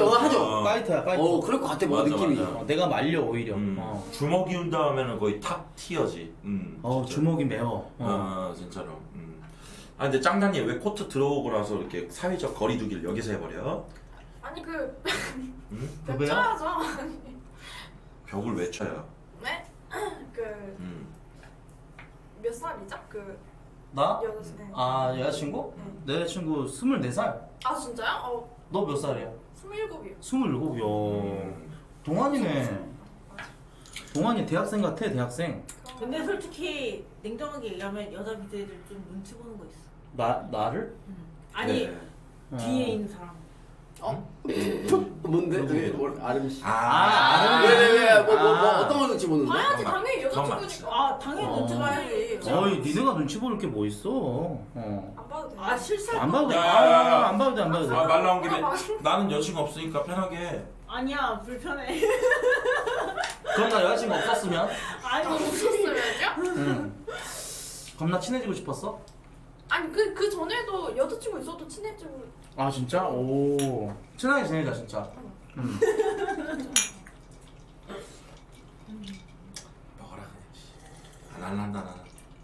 맞죠? 하죠. 파이터야 파이터. 그럴 것 같아 뭔가 맞아, 느낌이. 맞아. 내가 말려 오히려. 주먹이 운다음에는 거의 탑 티어지. 주먹이 매워. 진짜로. 아 근데 짱단님 왜 코트 들어오고 나서 이렇게 사회적 거리두기를 여기서 해버려? 아니 누구야? 쳐야죠. 벽을 왜 쳐요? 네? 몇 살이죠? 나? 여자친구. 아 여자친구? 내 여자친구 24살. 아 진짜요? 너 몇 살이야? 27이요. 27이요. 동안이네. 동안이 대학생 같아 대학생. 근데 솔직히 냉정하게 얘기하면 여자 BJ들 좀 눈치 보는 거 있어. 나를? 아니 네. 뒤에 있는 사람. 뭔데? 아름 씨. 아름. 왜 어떤 걸 눈치 보는데? 봐야지 당연히 그건 여자친구니까. 아 당연히 눈치 봐야지. 어이 니네가 눈치 볼 게 뭐 있어? 안 봐도 돼. 아 실수. 안 봐도 돼. 야. 안 봐도 돼. 안 봐도 돼. 말 나온 김에 나는 여친구 없으니까 편하게. 아니야 불편해. 그럼 나 여자친구 없었으면? 아니 없었으면요? 응. 겁나 친해지고 싶었어? 아니 그 전에도 여자친구 있어도 친해지고. 아 진짜? 오 친하게 지내자 진짜. 먹어라. 안 한다 나는.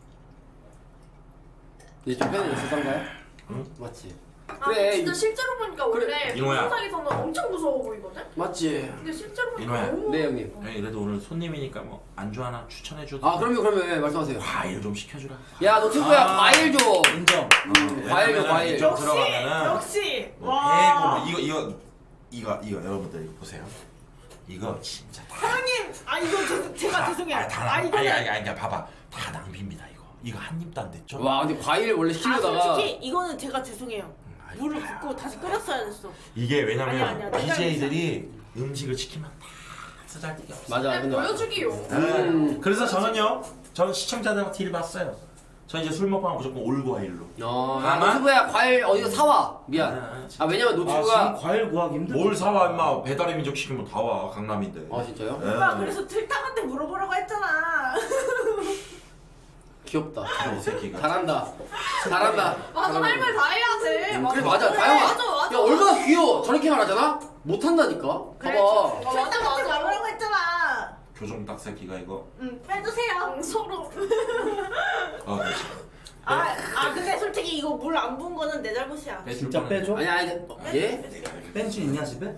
내 주변에 있었던가요? 응? 맞지. 그래. 진짜 실제로 보니까 원래 이노야. 영상에서는 엄청 무서워 보이거든? 맞지. 근데 실제로 보니까 이노야. 너무. 네 형님. 그래도 오늘 손님이니까 뭐 안주 하나 추천해줘도. 그러면 말씀하세요. 과일 좀 시켜주라. 야 너 친구야 과일 줘. 인정. 과일 줘, 왜냐면은 과일. 이쪽 역시 들어가면은 역시. 뭐 와. 배고 이거 여러분들 이거 보세요. 이거 진짜 다. 사장님 이거 제가 죄송해요. 아니 봐봐 다 낭비입니다 이거. 이거 한 입도 안 됐죠? 와 근데 과일 원래 시키려다가 솔직히 이거는 제가 죄송해요. 물을 붓고 다시 끓였어야 됐어. 이게 왜냐면 아니야, BJ들이 음식을 시키면 다 쓰잘데기 없어. 맞아. 그냥 근데 보여주기용. 그래서 저는 시청자들한테 딜 봤어요. 저 이제 술 먹방은 무조건 올과일로. 야 친구야 과일 어디서 사와. 미안. 왜냐면 너 지금 친구가 과일 구하기 힘들어. 뭘 사와 임마. 배달의 민족 시키면 다 와 강남인데. 진짜요? 오빠 그래서 틀딱한테 물어보라고 했잖아. 귀엽다. 이 새끼가. 잘한다. 맞아 할 말 다 해야지. 그래 맞아. 다영아. 맞아. 야 얼마나 귀여워. 저렇게 말하잖아. 못한다니까. 그래, 봐봐. 틀딱한테 말하라고 했잖아. 교정 딱 새끼가 이거. 빼주세요. 서로. 그렇지. 근데 솔직히 이거 물 안 부은 거는 내 잘못이야. 진짜 빼줘? 아니. 예? 벤치 있냐 집에?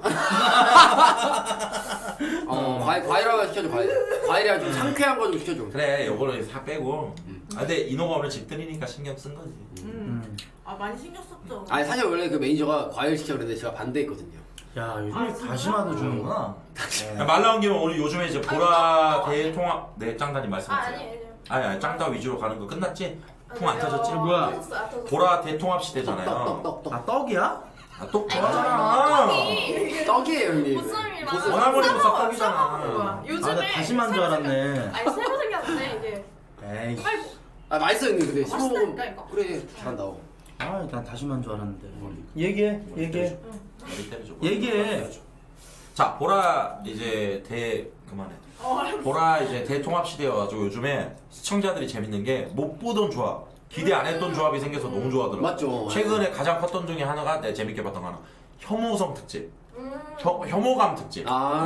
과일하고 시켜줘. 과일이랑 좀 상쾌한 거 좀 시켜줘. 그래 요거를 다 빼고. 근데 이노가 오늘 집들이니까 신경 쓴 거지. 많이 신경 썼죠. 아니 사실 원래 그 매니저가 과일 시켜 그랬는데 제가 반대했거든요. 야 요즘에 다시마도 주는구나. 말 나온 김에 오늘 요즘에 이제 보라 대통합 짱단이 말씀하세요. 아니. 짱다 위주로 가는 거 끝났지? 통 안 터졌지? 뭐야? 터졌어요. 보라 대통합 시대잖아요. 떡. 아 떡이야? 똑 좋아하잖아. 떡이에요 형님. 보쌈이랑 원아버리 보쌈 싸먹어요. 떡이잖아. 싸먹는 거야. 요즘에 나 다시마인 줄 알았네. 아니 새로 생겼는데 이게. 에이. 맛있어 형님 근데 씹어 먹으면 맛있다니까, 이거. 그래 잘한다. 난 다시마인 줄 알았는데. 얘기해. 머리 때려줘. 얘기해. 자 보라 이제 그만해. 보라 이제 대통합 시대여가지고 요즘에 시청자들이 재밌는 게 못 보던 조합, 기대 안 했던 조합이 생겨서 너무 좋아하더라고. 맞죠. 최근에 가장 컸던 중에 하나가 내가 재밌게 봤던 거 하나. 혐오성 특집. 혐오감 특집.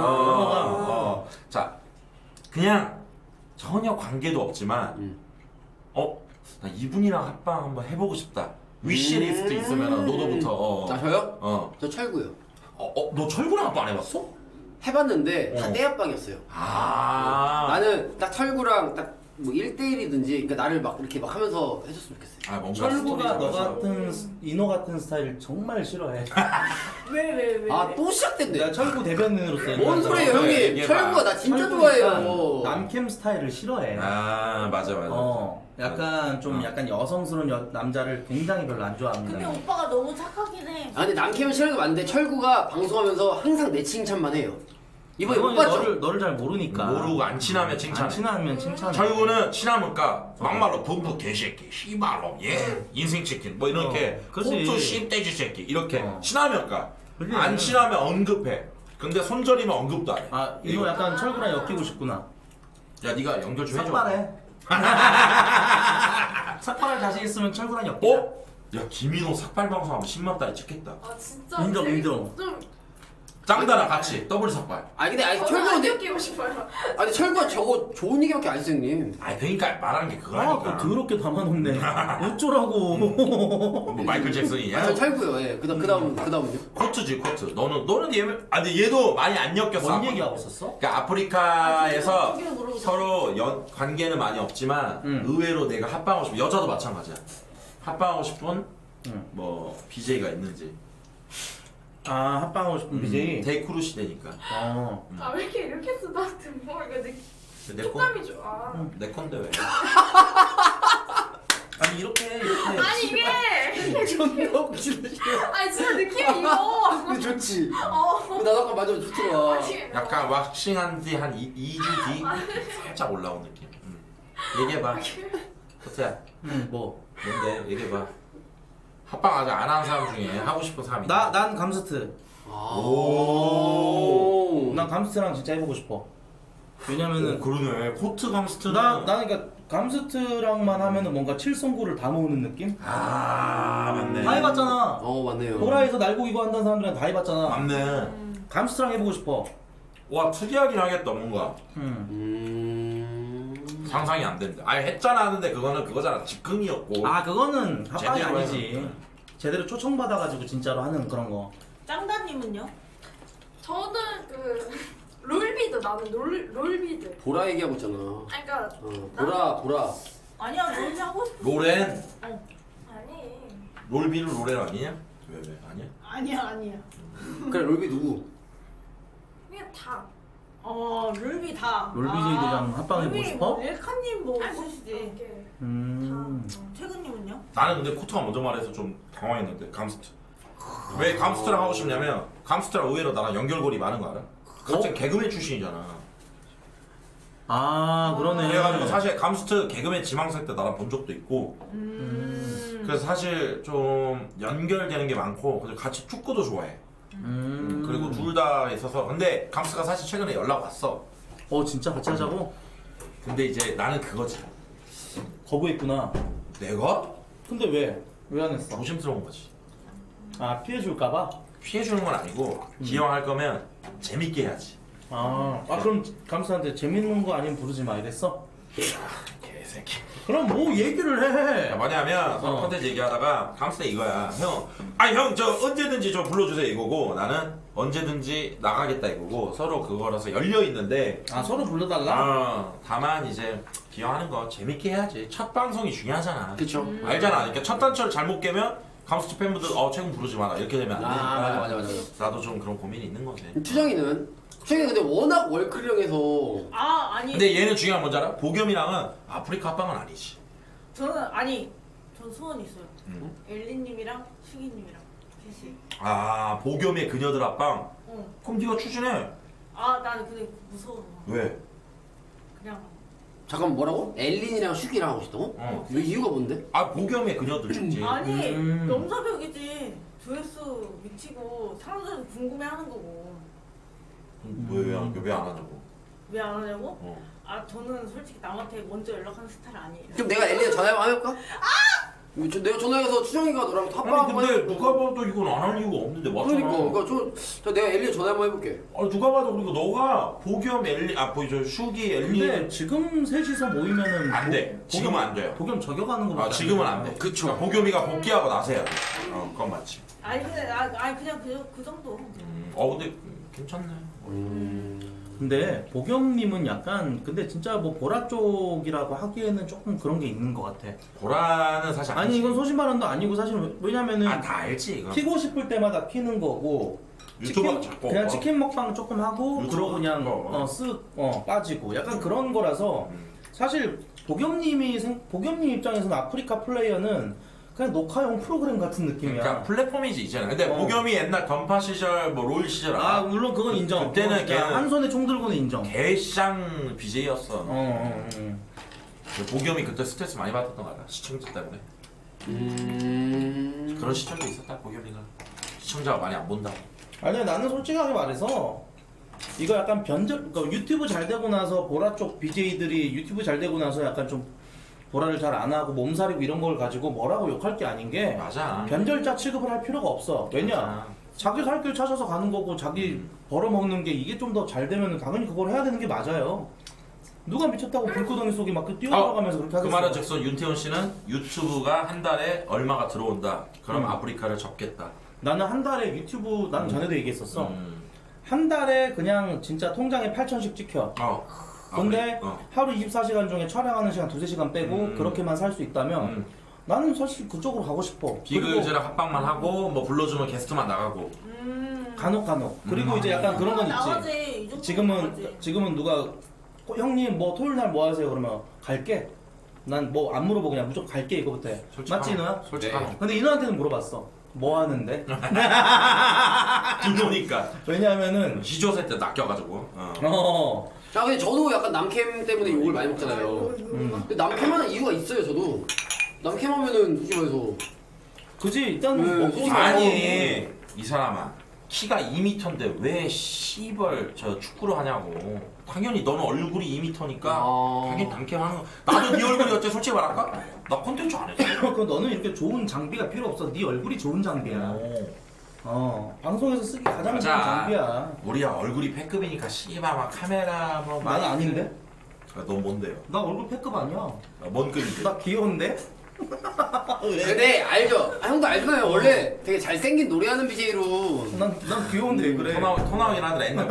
자 그냥 전혀 관계도 없지만 나 이분이랑 합방 한번 해보고 싶다. 위시리스트 있으면 노도부터. 저요? 저 철구요. 너 철구랑 합방 안 해봤어? 해봤는데 다 떼합방이었어요. 나는 딱 철구랑 딱 뭐 1대1이든지 그러니까 나를 막 이렇게 막 하면서 해줬으면 좋겠어요. 철구가 너 같은 이노 같은 스타일 정말 싫어해. 왜? 또 시작됐네. 내가 철구 대변인으로서 뭔 소리예요 형님? 철구가 나 진짜 좋아해요. 남캠 스타일을 싫어해. 맞아. 약간 좀 약간 여성스러운 남자를 굉장히 별로 안 좋아합니다. 근데 오빠가 너무 착하긴 해. 근데 남캠은 싫어하는 거 맞는데 철구가 방송하면서 항상 내 칭찬만 해요. 이번에 못 봤죠? 너를 잘 모르니까. 모르고 안 친하면 칭찬. 안 친하면 칭찬. 철구는 친하니까 막말로 분부 개새끼, 씨발놈, 인생 치킨 뭐 이렇게 호투 씹돼지 새끼 이렇게 친하면까. 안 친하면 언급해. 근데 손절이면 언급도 안 해. 이거 약간 철구랑 엮이고 싶구나. 야 네가 연결 좀 해줘. 삭발해. 삭발할 자신 있으면 철구랑 엮여. 야, 김인호 삭발 방송하면 10만 달이 찍겠다. 진짜. 인정. 좀 짱다랑 같이 더블 삭발. 아니 근데 저는 철구 안 근데 엮이고 싶어요. 아니 철구가 저거 좋은 얘기밖에 안 했어 형님. 아니 그러니까 말하는 게 그거니까. 그 더럽게 담아놓네. 어쩌라고. 뭐 마이클 잭슨이냐? 저 철구요. 예. 그다음은요. 코트지 코트. 너는 얘. 아 근데 얘도 많이 안 엮였어. 뭔 얘기하고 있었어? 그러니까 아프리카에서 저기로 물어보자. 서로 관계는 많이 없지만 의외로 내가 합방하고 싶은 여자도 마찬가지야. 합방하고 싶은 뭐 BJ가 있는지. 아 합방하고 싶은 BJ. 데이크루 시대니까. 어. 아 왜 이렇게 쓰다 뭐 이거 내 촉감이 좋아. 내 건데 왜? 아니 이렇게. 아니 이게 존나 웃기다. 아니 진짜 느낌이 이거. 근데 좋지. 어. 나도 아까 맞아 좋더라. 약간 왁싱한 뒤 한 2주 뒤 살짝 올라온 느낌. 얘기해봐. 코트야. 뭐. 뭔데? 얘기해봐. 합방 아직 안 한 사람 중에 하고 싶은 사람이 있다. 난 감스트. 오. 난 감스트랑 진짜 해보고 싶어. 왜냐면은 그러네. 코트 감스트는 나는 그러니까 감스트랑만 하면은 뭔가 칠성구를 다 모으는 느낌? 맞네. 다 해봤잖아. 맞네요. 보라에서 날고기고 한다는 사람들은 다 해봤잖아. 맞네. 감스트랑 해보고 싶어. 와 특이하긴 하겠다 뭔가. 상상이 안 된다. 아니 했잖아 하는데 그거는 그거잖아. 즉흥이었고. 아 그거는 합방이 제대로 아니지. 해야지. 제대로 초청받아가지고 진짜로 하는 그런 거. 짱다님은요? 저는 그 롤비드 나는 롤비드. 보라 얘기하고 있잖아. 아니 그러니까 보라. 아니야 롤비 하고 싶어. 로렌. 아니. 롤비는 로렌 아니냐? 왜 아니야? 아니야. 그래 롤비 누구? 그냥 다. 롤비 다. 롤비제이들이랑 합방해보고 롤비 싶어? 뭐 엘카님 뭐 아니 뭐 있으시지. 이렇게 최근님은요? 나는 근데 코트가 먼저 말해서 좀 당황했는데 감스트. 왜 감스트랑 하고 싶냐면 감스트랑 의외로 나랑 연결고리 많은 거 알아? 갑자기 개그맨 출신이잖아. 아 그러네. 그래가지고 사실 감스트 개그맨 지망생 때 나랑 본 적도 있고 그래서 사실 좀 연결되는 게 많고 그리고 같이 축구도 좋아해. 그리고 둘 다 있어서 근데 감스트가 사실 최근에 연락 왔어. 진짜 같이 하자고? 근데 이제 나는 그거지. 거부했구나. 내가? 근데 왜? 왜 안 했어? 조심스러운 거지. 아 피해줄까봐? 피해주는 건 아니고 기왕할 거면 재밌게 해야지. 그럼 감스한테 재밌는 거 아니면 부르지 마 이랬어? 개새끼. 그럼 뭐 얘기를 해. 야, 뭐냐면 서로 컨텐츠 얘기하다가 감스트 이거야. 형 저 언제든지 저 불러주세요 이거고 나는 언제든지 나가겠다 이거고 서로 그거라서 열려 있는데 서로 불러달라? 다만 이제 기왕하는 거 재밌게 해야지. 첫 방송이 중요하잖아. 그쵸. 알잖아. 그러니까 첫 단추를 잘못 깨면 감스트 팬분들 최근 부르지 마라 이렇게 되면 안 되니까. 맞아. 나도 좀 그런 고민이 있는 거지. 추정이는 근데 워낙 월클형에서 아니. 근데 얘는 중요한 건 뭔지 알아? 보겸이랑은 아프리카 합방은 아니지. 전 소원 있어요. 엘리님이랑 슈기님이랑 셋이. 보겸의 그녀들 합방? 그럼 네가 추진해. 나는 근데 무서워. 왜? 그냥 잠깐 뭐라고? 엘린이랑 슈기랑 하고 싶다고? 이유가 뭔데? 보겸의 그녀들 축제. 아니 넘사벽이지. 조회수 미치고 사람들은 궁금해하는 거고. 왜안 하냐고? 왜 안 하냐고? 저는 솔직히 남한테 먼저 연락하는 스타일 아니에요. 그럼 내가 엘린에 전화 한번 해볼까? 내가 전화해서 추정이가 너랑 합방 아니 한번 근데 누가 봐도 이건 안 할 이유가 없는데 맞잖아. 그러니까 저 내가 엘린에 전화 한번 해볼게. 누가 봐도 그리고 너가 보겸 엘리 저 슈기 엘리. 근데 지금 셋이서 모이면은 안 돼. 지금은 안 돼요. 보겸 저격하는 거밖에 지금은 안 돼. 그쵸. 그러니까 보겸이가 복귀하고 나서야 돼. 그건 맞지. 근데 그냥 그 정도. 근데 괜찮네. 근데 보겸님은 약간 근데 진짜 뭐 보라 쪽이라고 하기에는 조금 그런 게 있는 것 같아. 보라는 사실 아니 이건 소신발언도 아니고 사실 왜냐면은 다 알지 이거. 키고 싶을 때마다 키는 거고 유튜버 자꾸 그냥 치킨 먹방 조금 하고 유튜버 그러고 그냥 거. 쓱 빠지고 약간 그런 거라서 사실 보겸님 입장에서는 아프리카 플레이어는 그냥 녹화용 프로그램 같은 느낌이야. 그러니까 플랫폼이지 이제는. 근데 보겸이 옛날 던파 시절 뭐 롤 시절 물론 그건 인정. 그때는 걔는 한 손에 총 들고는 인정. 개쌍 BJ였어. 보겸이 그때 스트레스 많이 받았던 거 알아? 시청자 때문에. 그런 시절도 있었다 보겸이가. 시청자가 많이 안 본다고. 아니 나는 솔직하게 말해서 이거 약간 그러니까 유튜브 잘 되고 나서 보라 쪽 BJ들이 유튜브 잘 되고 나서 약간 좀 보라를 잘 안 하고 몸살이고 이런 걸 가지고 뭐라고 욕할 게 아닌 게 맞아. 변절자 취급을 할 필요가 없어. 왜냐? 맞아. 자기 살 길 찾아서 가는 거고 자기 벌어먹는 게 이게 좀 더 잘 되면 당연히 그걸 해야 되는 게 맞아요. 누가 미쳤다고 불구덩이 속에 막 뛰어들어가면서 그렇게 그 하겠어. 말은 즉슨 윤태원 씨는 유튜브가 한 달에 얼마가 들어온다. 그럼 아프리카를 접겠다. 나는 한 달에 유튜브 나는 전에도 얘기했었어. 한 달에 그냥 진짜 통장에 8,000씩 찍혀. 근데 하루 24시간 중에 촬영하는 시간 2-3시간 빼고 그렇게만 살 수 있다면 나는 사실 그쪽으로 가고 싶어. 비글즈랑 합방만 하고 뭐 불러주면 게스트만 나가고. 간혹. 그리고 이제 약간 그런 건 있지. 나가지. 이 정도는 나가지. 지금은 누가 형님 뭐 토요일 날 뭐 하세요? 그러면 갈게. 난 뭐 안 물어보고 그냥 무조건 갈게 이거부터 해. 맞지 이누야? 솔직하게. 네. 근데 이누한테는 물어봤어. 뭐 하는데? 이노니까. 왜냐하면은 시조세 때 낚여가지고. 아 근데 저도 약간 남캠 때문에 욕을 많이 먹잖아요. 근데 남캠하는 이유가 있어요 저도. 남캠하면은 솔직히 말해서 그지 일단 네, 먹고 솔직히 아니 이 사람아 키가 2m인데 왜 씨벌 저 축구를 하냐고. 당연히 너는 얼굴이 2m니까 당연히 남캠하는 거. 나도 네 얼굴이 어째 솔직히 말할까? 나 콘텐츠 안 했어. 그 너는 이렇게 좋은 장비가 필요 없어. 네 얼굴이 좋은 장비야. 방송에서 쓰기 가장 좋은 장비야. 우리야 얼굴이 패급이니까 씨발 막 카메라 뭐 나는 아닌데? 넌 뭔데요? 나 얼굴 패급 아니야. 뭔 급인데? 나 귀여운데? 근데 알죠? 아, 형도 알잖아요. 원래 되게 잘생긴 노래하는 BJ로 난 귀여운데 왜 그래? 토나오긴 하더라 옛날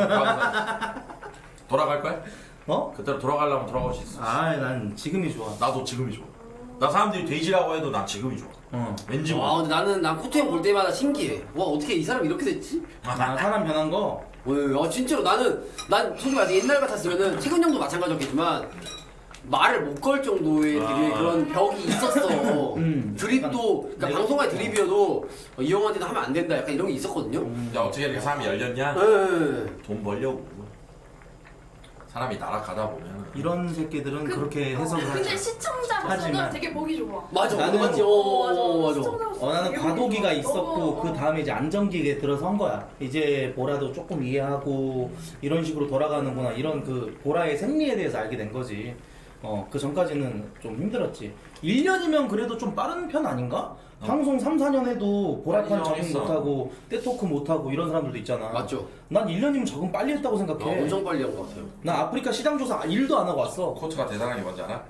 돌아갈 거야? 어? 그때로 돌아가려면 돌아갈 수 있어. 난 지금이 좋아. 나도 지금이 좋아. 나 사람들이 돼지라고 해도 난 지금이 좋아. 왠지 아 모르겠어. 근데 난 코트 형 볼 때마다 신기해. 와 어떻게 이 사람 이렇게 됐지? 사람 변한 거. 진짜로 난 솔직히 말해서 옛날 같았으면은 최근 형도 마찬가지였겠지만 말을 못 걸 정도의 되게 그런 벽이 있었어. 드립도 그러니까 내가- 방송의 드립이어도 이 형한테는 하면 안 된다. 약간 이런 게 있었거든요. 야 어떻게 이렇게 사람이 열렸냐? 네. 돈 벌려고. 사람이 날아가다 보면 이런 새끼들은 그렇게 해석을 근데 하지. 시청자로서는 하지만- 되게 보기 좋아. 맞아. 나는- 맞지. 맞아. 시청자로서 나는 되게 과도기가 보기 좋아. 있었고 그 다음에 이제 안정기에 들어선 거야. 이제 보라도 조금 이해하고 이런 식으로 돌아가는구나. 이런 그 보라의 생리에 대해서 알게 된 거지. 그 전까지는 좀 힘들었지. 1년이면 그래도 좀 빠른 편 아닌가? 방송 3-4년 해도 보라판 아니, 적응 정했어. 못하고 떼토크 못하고 이런 사람들도 있잖아. 맞죠. 난 1년이면 적응 빨리 했다고 생각해. 엄청 빨리 한 것 같아요. 나 아프리카 시장 조사 1도 안 하고 왔어. 코트가 대단한 게 뭔지 알아?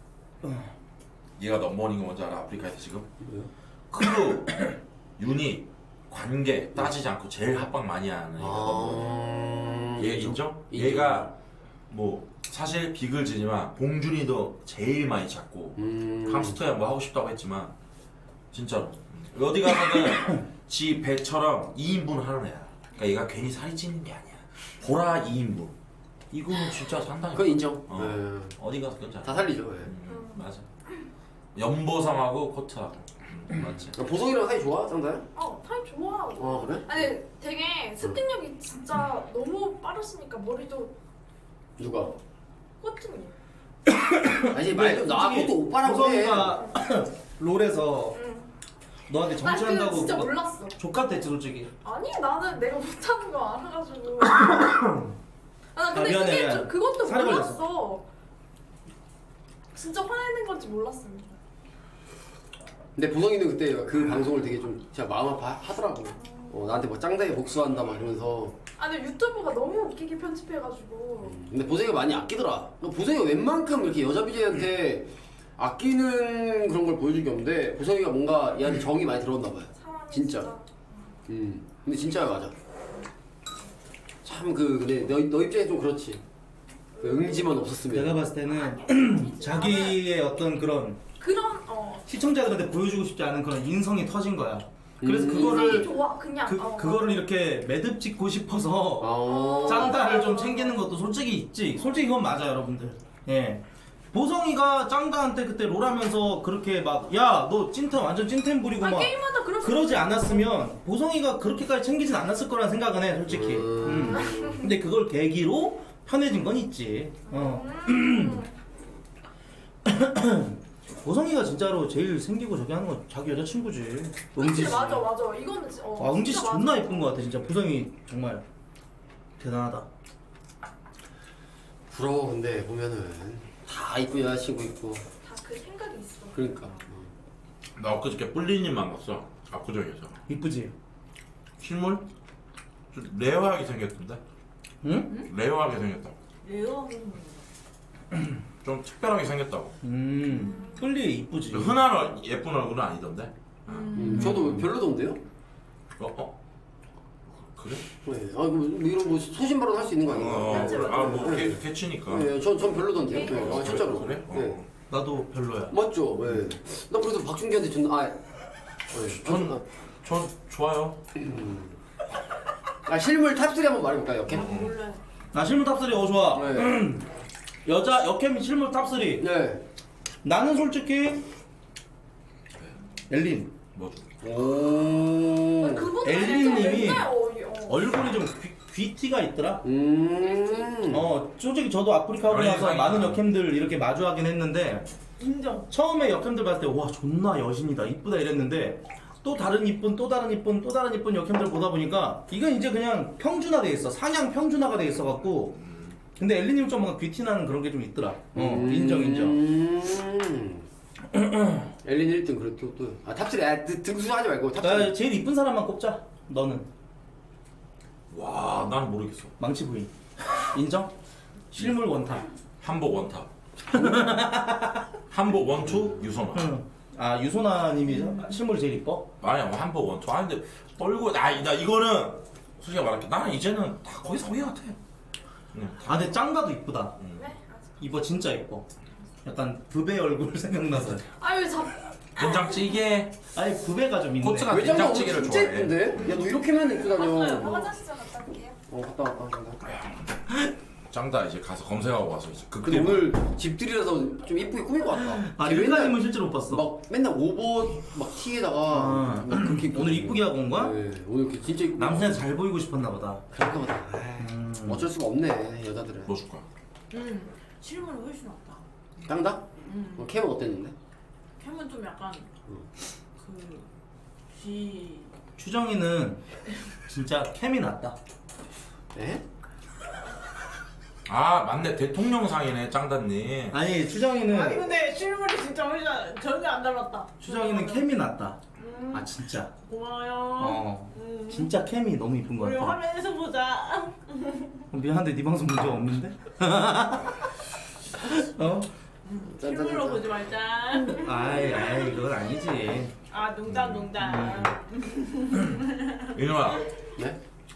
얘가 넘버원인 거 뭔지 알아? 아프리카에서 지금? 왜요? 크루, 유닛, 관계 따지지 않고 제일 합방 많이 하는 애가 넘버원. 얘 인정? 얘가 뭐 사실 비글즈지만 봉준이도 제일 많이 찾고 ham스터야 뭐 하고 싶다고 했지만 진짜로 어디 가서는 지 배처럼 2인분 하는 애야. 그러니까 얘가 괜히 살이 찌는 게 아니야. 보라 2인분 이거는 진짜 산다니까. 그건 인정. 어디 가서 그건 잘 다 살리죠. 맞아. 연보성하고 코트하고 맞지. 보성이랑 사이 좋아, 상다야? 타입 좋아. 그래? 아니 되게 습득력이 진짜 너무 빠르시니까 머리도 누가? 코트님. 아니 말좀 나 그것도 오빠라고 해. 호성이가 롤에서 너한테 나 그거 정치한다고 진짜 그거 몰랐어. 족같댔지 솔직히. 아니 나는 내가 못하는 거 알아가지고. 나 근데 미안해, 그게 미안해. 그것도 살이 몰랐어. 진짜 화내는 건지 몰랐습니다. 근데 보성이는 그때 그 방송을 되게 좀 진짜 마음 아파 하더라고. 나한테 뭐 짱다에 복수한다 막 이러면서. 아니 유튜브가 너무 웃기게 편집해가지고. 근데 보성이가 많이 아끼더라. 보성이가 웬만큼 이렇게 여자 BJ한테 아끼는 그런 걸 보여준 게 없는데 보성이가 뭔가 얘한테 정이 많이 들었나 봐요. 사람이 진짜. 근데 진짜야 맞아. 참 근데 너 입장에 좀 그렇지. 그 응지만 없었으면. 내가 봤을 때는 자기의 어떤 그런 시청자들한테 보여주고 싶지 않은 그런 인성이 터진 거야. 그래서 인성이 그거를 좋아 그냥. 그거를 이렇게 매듭 짓고 싶어서 짱다를 좀 챙기는 것도 솔직히 있지. 솔직히 그건 맞아 여러분들. 예. 보성이가 짱다한테 그때 롤하면서 그렇게 막 야 너 찐텐 완전 찐텐 부리고 막 게임하다 그러지 않았으면 보성이가 그렇게까지 챙기진 않았을 거란 생각은 해 솔직히. 근데 그걸 계기로 편해진 건 있지. 보성이가 진짜로 제일 생기고 저기 하는 건 자기 여자친구지. 응지 씨. 맞아 이거는 응지 씨 진짜 존나 맞아. 예쁜 거 같아 진짜. 보성이 정말 대단하다. 부러워 근데 보면은 다 이쁜 여자친구 있고. 다 그 생각이 있어. 그러니까. 나 엊그저께 뿔리님 만났어. 압구정에서. 이쁘지? 실물? 좀 레어하게 생겼던데? 응? 레어하게 생겼다고. 레어하는 좀 특별하게 생겼다고. 뿔리 이쁘지. 흔한 예쁜 얼굴은 아니던데? 저도 별로던데요? 그래? 네. 아, 뭐 이런 뭐 소신발언 할 수 있는 거 아닌가? 뭐 개치니까. 네, 전 별로던데요. 네. 아, 진짜로. 그래? 네. 나도 별로야. 맞죠? 네. 나 그래도 박준기한테 네. 전 좋아요. 아, 실물 탑3 한번 말해볼까요, 역캠? 몰라요. 나 실물 탑3 좋아. 네. 여자 역캠 실물 탑3. 네. 나는 솔직히 엘린. 뭐죠? 오. 그분 엘리님이 맨날 얼굴이 좀 귀티가 있더라. 음. 솔직히 저도 아프리카 하고 나서 이상이다. 많은 역캠들 이렇게 마주하긴 했는데 인정. 처음에 역캠들 봤을 때 와 존나 여신이다 이쁘다 이랬는데 또 다른 이쁜 또 다른 이쁜 역캠들 보다 보니까 이건 이제 그냥 평준화돼 있어. 상향 평준화가 돼 있어 갖고. 근데 엘리님 좀 뭔가 귀티 나는 그런 게 좀 있더라. 인정. 엘린 1등 그래도 또. 아, 탑3. 아, 등수하지 말고 탑3. 나 제일 이쁜 사람만 꼽자. 너는 와, 난 모르겠어. 망치 부인. 인정? 실물 원탑. 한복 원탑. 한복 원투 유선아. 아 유소나님이 실물이 제일 이뻐? 아니야, 뭐 한복 원투. 아 근데 떨고 나 이거는 솔직히 말할게. 나는 이제는 다 거의 서기 같아. 아 근데 짱가도 이쁘다. 네? 이뻐 진짜 이뻐. 약간 부배 얼굴 생각나서. 아유 자. 된장찌개. 아니 부배가 좀 있네. 코트가 외장은 오늘 된장찌개를 진짜 좋아해. 예쁜데? 야, 너 이렇게만 입고 다녀. 화장실 좀 갔다 올게요. 갔다 왔다. 짱다 이제 가서 검색하고 와서 이제 근데 오늘 집들이라서 좀 이쁘게 꾸밀 것 같다. 아 걔 릴카님은 실제로 못 봤어. 막 맨날 오버 막 티에다가 막 그렇게 입고 오늘 이쁘게 하고 온 거야? 네, 오늘 이렇게 진짜 이쁘게. 남편한테 잘 보이고 싶었나 보다. 그런가 보다. 어쩔 수가 없네 여자들은. 뭐 줄 거야? 실물은 훨씬 낫다. 짱다? 캠은 어땠는데? 캠은 좀 약간 쥐. 추정이는 진짜 캠이 낫다. 에? 아 맞네, 대통령상이네 짱다님. 아니 아니 추정이는 근데 실물이 진짜 훨씬 전혀 안 닮았다. 추정이는 캠이 낫다. 아 진짜. 고마워요. 진짜 캠이 너무 이쁜 거 우리 같아. 화면에서 보자. 미안한데 네 방송 본 적 없는데? 실물로 보지 말자. 아이 그건 아니지. 아 농담. 이놈아, 네?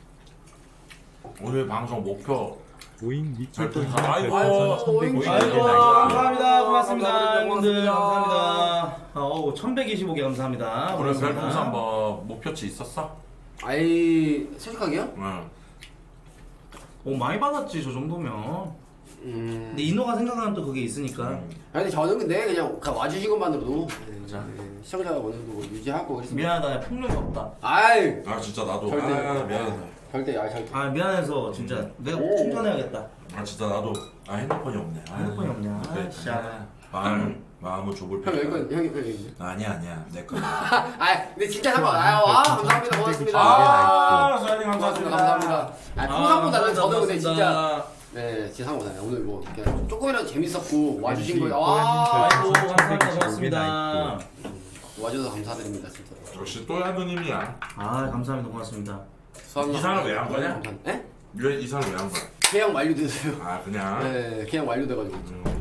오늘 방송 목표 오잉 잘 미끌 부탁. 아이고, 오잉. 아이고 감사합니다. 고맙습니다. 감사합니다. 여러분들 감사합니다. 1125개 감사합니다. 오늘 고맙습니다. 별풍선 뭐 목표치 있었어? 아이 솔직하게요? 응. 많이 받았지 저 정도면. 근데 인호가 생각하는 또 그게 있으니까. 아니 근데 저는 근데 그냥 와주신 것만으로도 자. 시청자 어느 정도 유지하고 그랬으면. 미안하다. 야, 폭력이 없다. 아이 아 진짜 나도. 절대. 미안하다. 절대 절대. 미안해서 진짜 내가 오. 충전해야겠다. 아 진짜 나도. 핸드폰이 없네. 핸드폰이 없냐? 그래. 진짜. 마음을 좁을 형 여기 필요. 거 형이 아니야 내 거. 아 근데 진짜 한번 감사합니다 고맙습니다. 사장님 감사합니다. 통상보다는 저는 근데 진짜 감사합니다. 네 진짜 상관없어요. 오늘 뭐 그냥 조금이라도 재밌었고 와주신 거예요. 아이고 감사합니다. 고맙습니다. 와줘서 감사드립니다 진짜. 역시 또야 누님이야. 감사합니다. 고맙습니다. 이사를 왜 한 거냐? 네? 왜 이사를 왜 한 거야? 계약 완료돼서요. 아 그냥. 네 계약 완료돼가지고.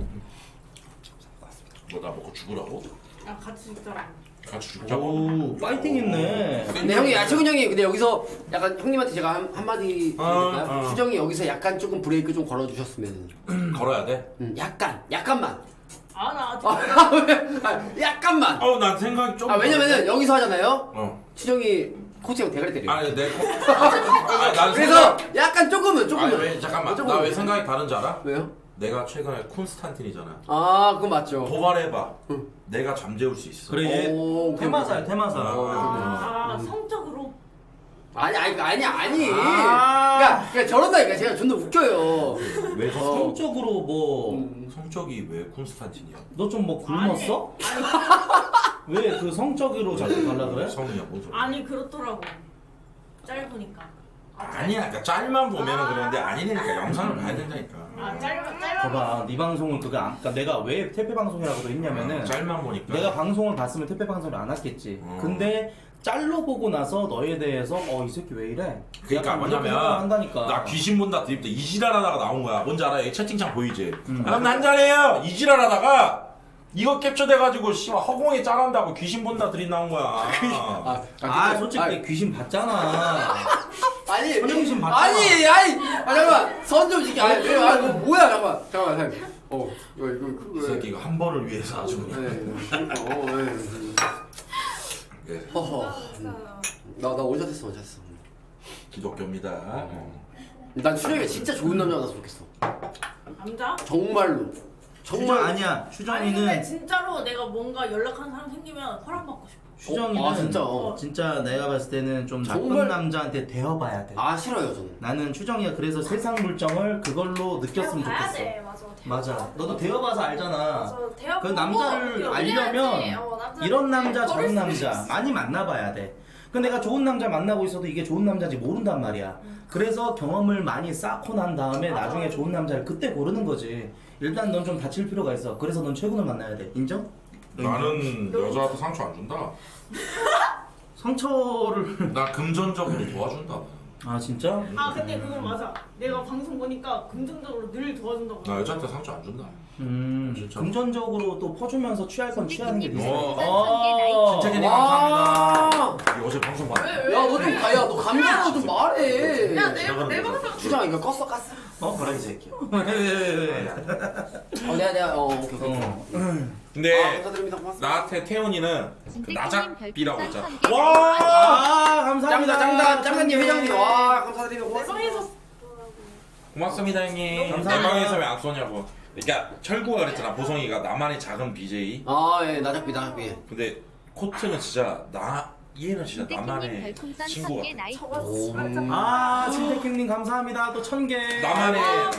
뭐 나 먹고 죽으라고? 아 같이 있더라고. 같이 죽자고? 오 파이팅 있네. 근데 형이 최근 형이 근데 여기서 약간 형님한테 제가 한마디 드릴까요? 수정이 여기서 약간 조금 브레이크 좀 걸어주셨으면. 걸어야 돼? 약간만. 나 약간만. 난 생각이 좀. 왜냐면은 여기서 하잖아요. 수정이 코치형 대가리 때려. 아니 내 코. 난 그래서 약간 조금은. 아니 왜 잠깐만. 나 왜 생각이 다른지 알아? 왜요? 내가 최근에 콘스탄틴이잖아. 그건 맞죠. 도발해봐. 내가 잠재울 수 있어. 그래 얘 오, 테마사야 테마사. 성적으로. 아니. 아. 그러니까 저런다니까 제가 존나 웃겨요. 왜 성적으로 뭐 성적이 왜 콘스탄틴이야? 너 좀 뭐 굶었어? 왜 그 성적으로 자꾸 갈라 그래? 성이야 뭔 소리야? 아니 그렇더라고. 짧으니까. 아니야. 그러니까 짤만 보면은 그러는데 아니니까 영상을 봐야 된다니까. 짧아. 봐봐 네 방송을 그러니까 내가 왜 퇴폐 방송이라고 했냐면은 짤만 보니까. 내가 방송을 봤으면 퇴폐 방송을 안 했겠지. 근데 짤로 보고 나서 너에 대해서 이 새끼 왜 이래? 그러니까 약간 이렇게 생각을 뭐냐면 한다니까. 나 귀신 본다 드립 때 이지랄하다가 나온 거야. 뭔지 알아? 이 채팅창 보이지? 여러분 한잔해요. 이지랄하다가 이거 캡처돼가지고 씨발 허공에 짤한다고 귀신 본다 드립 나온 거야. 솔직히 귀신 봤잖아. 아니 선영신 봤잖아. 아니 잠깐만 선 좀 지켜. 아니 왜 이거 뭐야 잠깐만 이거 이 새끼 이거 한 번을 위해서 아주 그냥. 예. 허허. 나 원샷했어. 기독교입니다. 난 수정이가 진짜 좋은 남자 나왔으면 좋겠어. 남자? 정말로. 정말 아니야. 아니 근데 슈정이는 진짜로 내가 뭔가 연락하는 사람 생기면 허락받고 싶어. 슈정이는 진짜? 진짜 내가 봤을 때는 좀 나쁜 정말? 남자한테 대어봐야 돼. 아 싫어요 저는. 나는 추정이가 그래서 세상 물정을 그걸로 느꼈으면 봐야 좋겠어. 돼, 맞아. 너도 대어봐서 알잖아. 맞아. 대화 그 보고 남자를 연애해야지. 알려면 남자를 이런 남자 버릴 저런 수 남자 있어. 많이 만나봐야 돼. 근데 내가 좋은 남자 만나고 있어도 이게 좋은 남자인지 모른단 말이야. 그래서 경험을 많이 쌓고 난 다음에 나중에 좋은 남자를 그때 고르는 거지. 일단 넌 좀 다칠 필요가 있어. 그래서 넌 최군을 만나야 돼. 인정? 나는 여자한테 상처 안 준다. 상처를 나 금전적으로 도와준다. 아 진짜? 아 근데 그건 맞아. 내가 방송 보니까 긍정적으로 늘 도와준다고. 나 여자한테 상처 안 준다. 진짜. 금전적으로 또 퍼주면서 취할 건 취하는 게 있어. 진짜 개님 와. 감사합니다. 어제 방송 봤어. 야너 좀 가야 너 감정 좀 말해. 야내 방송 주장 이거 껐어. 그래 이 새끼야. 왜? 내가 오케이. 근데 감사드립니다. 고맙습니다. 나한테 태훈이는 그 나작비라고 있잖아. 와 감사합니다. 짱가님 회장님 와 감사드립니다. 내 고맙습니다. 방에서 고맙습니다 형님. 내 감사합니다. 방에서 왜 안 쏘냐고. 그러니까 철구가 그랬잖아. 보성이가 나만의 작은 BJ. 아예 나작비. 근데 코트는 진짜 얘는 진짜 나만의 친구 같아. 저거 오. 씨발 짱. 신태킴님 감사합니다. 또 1000개. 나만의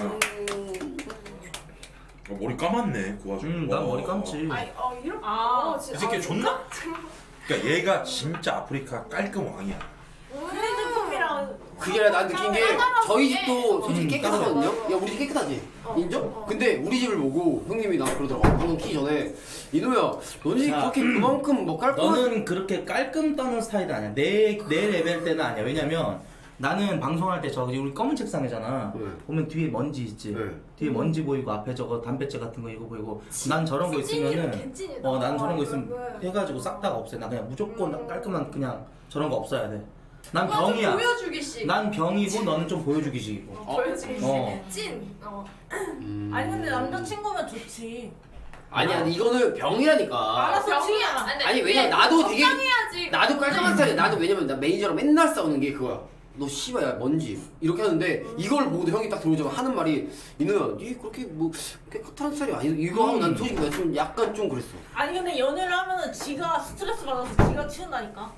머리 감았네 그 와중에. 난 머리 감지. 아니 이렇게 이 새끼 존나? 그러니까 얘가 진짜 아프리카 깔끔 왕이야. 핸드폰이랑 그게 아니라 난 느낀 게 저희 집도 솔직히 음, 깨끗하거든요. 야 우리 집 깨끗하지? 인정? 근데 우리 집을 보고 형님이 나 그러더라고. 방금 키기 전에 이놈야 너네 집 자, 그렇게 그만큼 뭐 깔끔한 너는 그렇게 깔끔 떠는 스타일이 아니야. 내 레벨 때는 아니야. 왜냐면 나는 방송할 때 저기 우리 검은 책상이잖아. 네. 보면 뒤에 먼지 있지. 네. 뒤에 먼지 보이고 앞에 저거 담배째 같은 거 이거 보이고. 난 저런 거 있으면은 난 저런 거 있으면 해가지고 싹 다가 없애. 나 그냥 무조건 깔끔한 그냥 저런 거 없어야 돼. 난 병이야. 보여주기식. 난 병이고 너는 좀 보여주기식이고. 보여주기식. 찐. 아니 근데 남자친구면 좋지. 아니 이거는 병이라니까. 알았어 병이야. 친구야. 아니 왜냐면 나도 되게 적당해야지. 나도 깔끔한 스타일이야. 나도 왜냐면 나 매니저랑 맨날 싸우는 게 그거야. 너 씨발 야 먼지 이렇게 하는데 이걸 보고도 형이 딱 들어오자마자 하는 말이 이누야 니 그렇게 뭐 깨끗한 스타일이 아니 이거 하고 난 솔직히 나 좀 약간 좀 그랬어. 아니 근데 연애를 하면은 지가 스트레스 받아서 지가 치운다니까.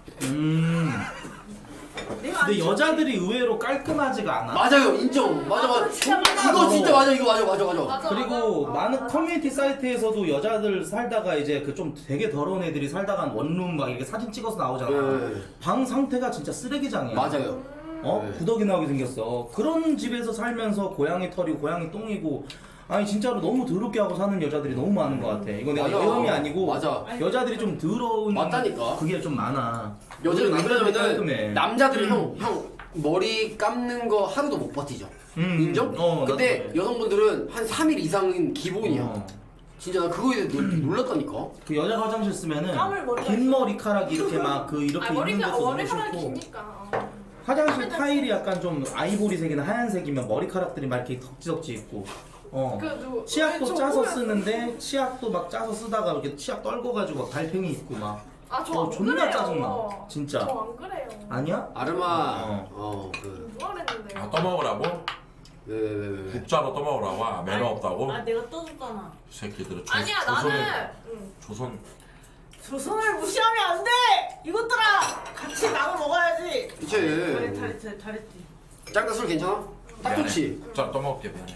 내가 안 근데 치우지. 여자들이 의외로 깔끔하지가 않아. 맞아요 인정. 맞아. 진짜 맞아. 이거 진짜 맞아. 이거 맞아. 맞아, 그리고 맞아. 많은 커뮤니티 사이트에서도 여자들 살다가 이제 그 좀 되게 더러운 애들이 살다가 원룸 막 이렇게 사진 찍어서 나오잖아. 네. 방 상태가 진짜 쓰레기장이야. 맞아요. 네. 구더기 나오게 생겼어. 그런 집에서 살면서 고양이 털이고 고양이 똥이고 아니 진짜로 너무 더럽게 하고 사는 여자들이 너무 많은 것 같아. 이거 내가 맞아. 예험이 아니고 맞아. 여자들이 좀 더러운 맞다니까. 그게 좀 많아. 여자는 왜 남자들이 그러냐면은 깔끔해. 남자들은 형 머리 감는 거 하루도 못 버티죠. 인정? 나도 근데 그래. 여성분들은 한 3일 이상은 기본이야. 진짜 나 그거에 대해 놀랐다니까. 그 여자 화장실 쓰면은 감을 머리가 긴 머리카락이 이렇게 막 그 이렇게 있는 것도 너무 머리카락이 싫고 기니까. 화장실 타일이 약간 좀 아이보리색이나 하얀색이면 머리카락들이 막 이렇게 덕지덕지 있고 치약도 짜서 쓰는데 치약도 막 짜서 쓰다가 이렇게 치약 떨궈가지고 막 달팽이 있고 막 아저 존나 짜증나 진짜. 저안 그래요. 아니야? 아르마 누가 그랬는데요? 아 떠먹으라고? 왜. 국자로 떠먹으라고? 매너 없다고? 아 내가 떠줬잖아. 이 새끼들은 아니야 나는 조선 조선을 무시하면 안 돼. 이것들아 같이 나눠 먹어야지. 그치. 잘했지. 짱가 술 괜찮아? 딱 미안해. 좋지. 국자로 떠먹을게 미안해.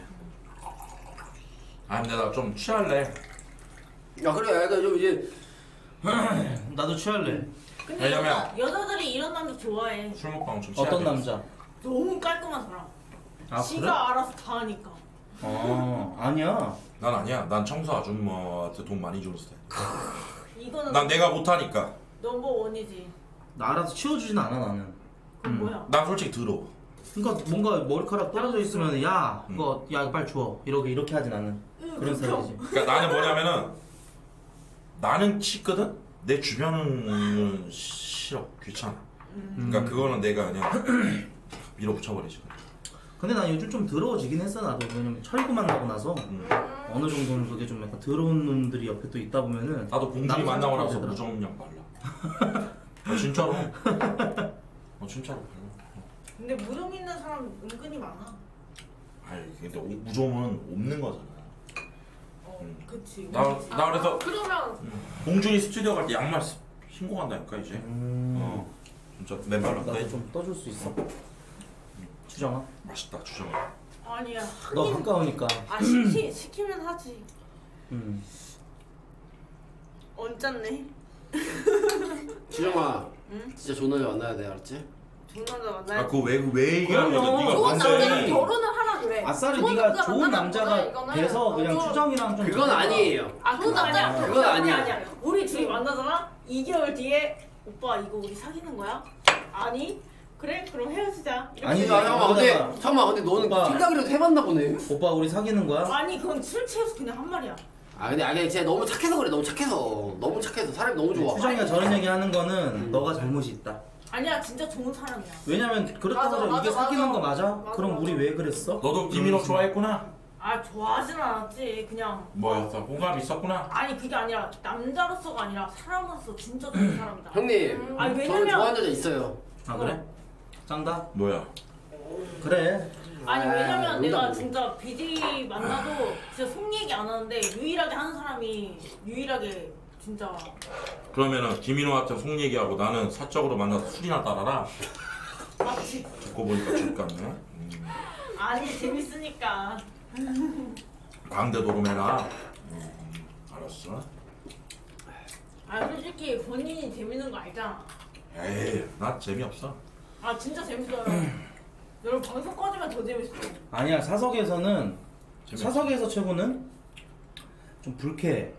아 근데 나 좀 취할래. 야 그래 약간 좀 이제 나도 취할래. 근데 왜냐면- 여자들이 이런 남자 좋아해. 술 먹방 좀 취할래. 어떤 남자? 너무 깔끔한 사람. 아 지가 그래? 알아서 다 하니까. 아니야. 난 아니야. 난 청소 아줌마한테 돈 많이 주는 스타일. 이거는 난 내가 못하니까. 넘버 원이지. 나 알아서 치워주진 않아 나는. 그럼 뭐야? 난 솔직히 더러워. 그러니까 뭔가 머리카락 떨어져 있으면 야 이거 빨리 주워 이렇게 하진 않는 그런 스타일이지. 그러니까 나는 뭐냐면은 나는 치거든. 내 주변은 싫어, 귀찮아. 그러니까 그거는 내가 그냥 밀어붙여버리지. 근데 난 요즘 좀 더러워지긴 했어 나도. 왜냐면 철구 만나고 나서 어느 정도는 그게 좀 약간 더러운 놈들이 옆에 또 있다 보면은 나도 봉준이 나도 만나고 나서 되더라. 무정량 발라. 진짜로. 진짜로 발라. 근데 무좀 있는 사람 은근히 많아. 아니 근데 무좀은 없는 거잖아. 그치. 나 그래서 그러면 봉준이 스튜디오 갈 때 양말 신고 간다니까 이제. 진짜 맨발로. 나도 좀 떠줄 수 있어. 추정아. 맛있다 주정아. 아니야. 너 가까우니까. 시키면 하지. 언짢네. 주정아, 응? 진짜 좋은 남자 만나야 돼, 알았지? 좋은 남자 만나야 아 그거 왜 얘기하는 거야? 그럼요. 네가 좋은 뭔데? 남자는 결혼을 하라 그래. 아싸리 좋은 네가 남자 좋은 만나는 남자가 거잖아, 이거는. 돼서 그냥 좀- 추정이랑 좀 그건 아니에요. 아 좋은 남자야. 그건 아니야. 우리 둘이 만나잖아. 2개월 뒤에 오빠 이거 우리 사귀는 거야? 아니. 그래? 그럼 헤어지자. 이렇게 아니, 얘기해. 잠깐만, 근데 너는 오빠. 생각이라도 해봤나 보네. 오빠 우리 사귀는 거야? 아니 그건 술 취해서 그냥 한 말이야. 아니 진짜 너무 착해서 그래. 너무 착해서 사람이 너무 좋아. 추정이가 저런 얘기 하는 거는 너가 잘못이 있다. 아니야 진짜 좋은 사람이야. 왜냐면 그렇다고 해서 맞아, 이게 사귀는 맞아. 거 맞아? 맞아, 그럼 맞아. 우리 왜 그랬어? 너도 김인호 좋아했구나. 아 좋아하진 않았지. 그냥 뭐였어? 호감 있었구나. 아니 그게 아니라 남자로서가 아니라 사람으로서 진짜 좋은 사람이다. 형님, 아니, 저는 왜냐면- 좋아하는 여자 있어요. 아 그래? 짱다? 뭐야? 그래. 아니 왜냐면 내가 농담이고. 진짜 BJ 만나도 진짜 속 얘기 안 하는데 유일하게 하는 사람이 유일하게 진짜 그러면은 김인호한테 속 얘기하고 나는 사적으로 만나서 술이나 따라라. 맞지. 듣고 보니까 죽 같네. 아니 재밌으니까. 광대 녹음해라. 알았어. 아 솔직히 본인이 재밌는 거 알잖아. 에이, 나 재미없어. 아 진짜 재밌어요. 여러분 방송 꺼지면 더 재밌어. 아니야 사석에서는 재미없어. 사석에서 최고는 좀 불쾌해.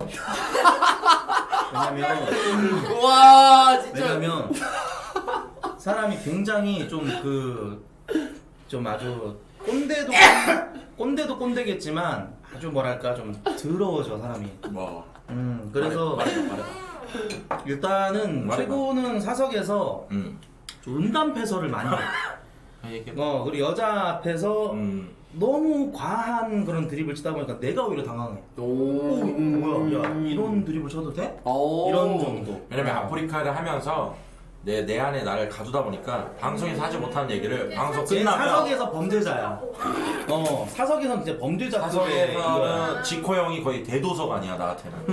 왜냐면 와, 진짜. 왜냐면 사람이 굉장히 좀 좀 아주 꼰대도 꼰대겠지만 아주 뭐랄까 좀 더러워져 사람이. 뭐. 그래서 말해봐. 일단은 말해봐. 최고는 사석에서 좀 음담패설을 많이 해. 얘기해. 그리고 여자 앞에서 너무 과한 그런 드립을 치다 보니까 내가 오히려 당황해. 오, 뭐야, 야 이런 드립을 쳐도 돼? 오. 이런 정도. 왜냐면 아프리카를 하면서 내 안에 나를 가두다 보니까 방송에서 하지 못하는 얘기를 방송 쟤 끝나면 사석에서 범죄자야. 사석에서는 진짜 범죄자 급의 이거야. 사석에서는 지코 형이 거의 대도석 아니야 나한테는.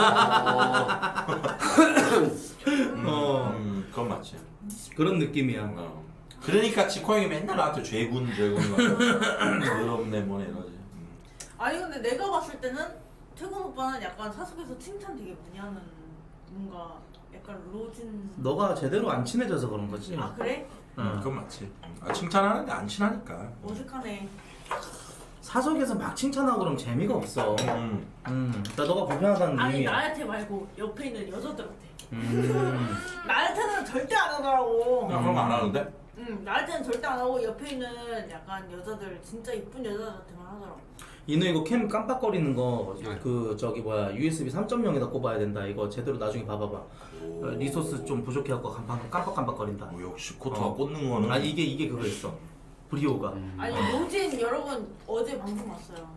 그건 맞지. 그런 느낌이야. 그러니까 지코 형이 맨날 나한테 죄군 더럽네 뭐네 이러지. 아니 근데 내가 봤을 때는 태군 오빠는 약간 사석에서 칭찬 되게 많이 하는 뭔가 약간 로진. 너가 제대로 안 친해져서 그런 거지. 아 그래? 그건 맞지. 칭찬하는데 안 친하니까. 어색하네. 사석에서 막 칭찬하고 그러면 재미가 없어. 그러니까 너가 불편하다는 아니 의미야. 나한테 말고 옆에 있는 여자들한테. 나한테는 절대 안 하더라고. 나 그런 거 안 하는데? 나한테는 절대 안 하고 옆에 있는 약간 여자들 진짜 이쁜 여자들한테만 하더라고. 이너 이거 캠 깜빡거리는 거 저기 뭐야 USB 3.0에다 꼽아야 된다. 이거 제대로 나중에 봐봐봐. 리소스 좀 부족해갖고 깜빡깜빡거린다. 역시 코트가 꽂는 거는. 아니 이게 그거 있어. 브리오가. 아니 로진 여러분 어제 방송 왔어요.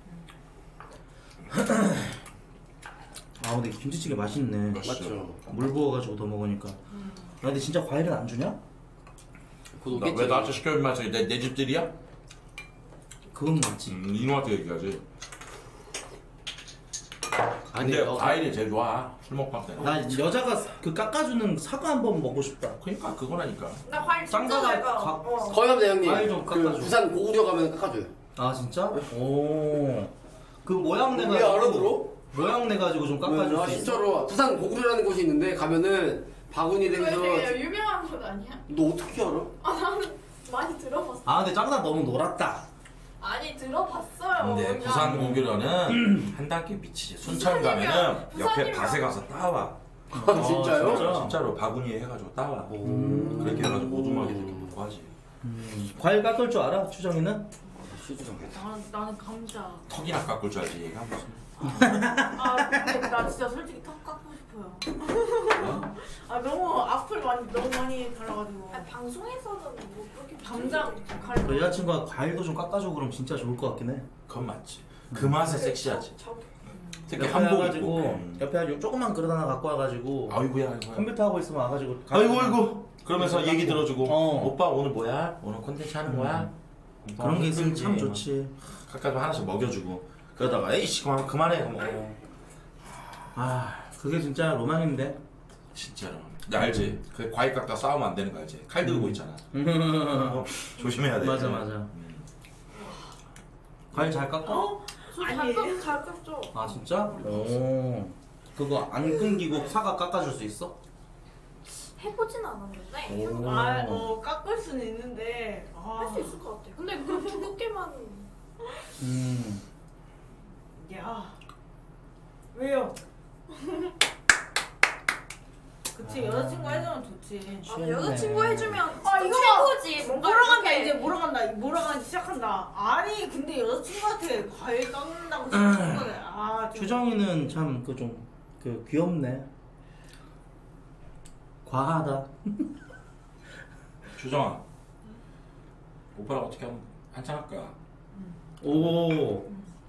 아 근데 김치찌개 맛있네. 맞죠. 물 부어가지고 더 먹으니까. 야, 근데 진짜 과일은 안 주냐? 왜 나한테 시켜 임마 내 집들이야? 그건 맞지. 이놈한테 얘기하지. 근데 과일이 제일 좋아. 술 먹방 때. 나 여자가 그 깎아주는 사과 한 번 먹고 싶다. 그러니까 그거라니까. 나 과일 진짜 짱가가 잘 가. 가- 거기 가면 돼, 형님. 과일 좀 그 깎아줘. 부산 고구려 가면 깎아줘요. 아 진짜? 오. 그 모양 왜 내가지고. 알아들어? 모양 내가지고 좀 깎아줄 아 수 있어. 진짜로 부산 고구려라는 곳이 있는데 가면은 바구니 그게 내면서 되게 유명한 곳 아니야? 너 어떻게 알아? 아 나는 많이 들어봤어. 아 근데 짱다 너무 놀았다. 아니 들어봤어요. 근데 그냥. 부산 공교련은 한 단계 미치지. 순천 가면은 옆에 부산이면- 밭에 가서 따와. 아, 진짜요? 진짜로 바구니에 해가지고 따와. 그렇게 해가지고 오두막에 이렇게 놓고 하지. 과일 깎을 줄 알아? 추정이는? 나는 감자. 턱이나 깎을 줄 알지 얘가 무슨. 근데 나 진짜 솔직히 턱 깎고 싶어요. 너무 앞을 너무 많이 달라가지고. 방송에서는 뭐 그렇게 감자 그 여자친구가 과일도 좀 깎아주고 그러면 진짜 좋을 것 같긴 해. 그건 맞지. 그 맛에 섹시하지. 특히 옆에 한복 와가지고 입고. 옆에 아주 조그만 그릇 하나 갖고 와가지고 아이고야 아이고야. 컴퓨터 하고 있으면 와가지고 아이고. 그러면서 얘기 들어주고. 어. 오빠 오늘 뭐야? 오늘 콘텐츠 하는 거야? 그런 게 있으면 참 힘들지. 좋지. 각각 하나씩 먹여주고. 그러다가 에이씨 그만해. 그게 진짜 로망인데. 진짜로. 나 알지? 그 과일 깎다 싸우면 안 되는 거 알지? 칼 들고 있잖아. 조심해야 돼. 맞아. 과일 잘 깎아? 잘 깎죠. 아 진짜? 오. 그거 안 끊기고 사과 깎아줄 수 있어? 해보진 않았는데 오. 깎을 수는 있는데 할 수 있을 것 같아. 근데 그 두껍게만 야 왜요? 그치 여자친구 해주면 좋지. 여자친구 해주면 이거 최고지. 뭔가 몰아간다 이렇게. 이제 몰아가기 시작한다. 아니 근데 여자친구한테 과일 깎는다고 시작한 거네. 좀. 추정이는 참 그 좀 그 귀엽네. 과하다. 주정아. 오빠랑 어떻게 한잔 할까? 오.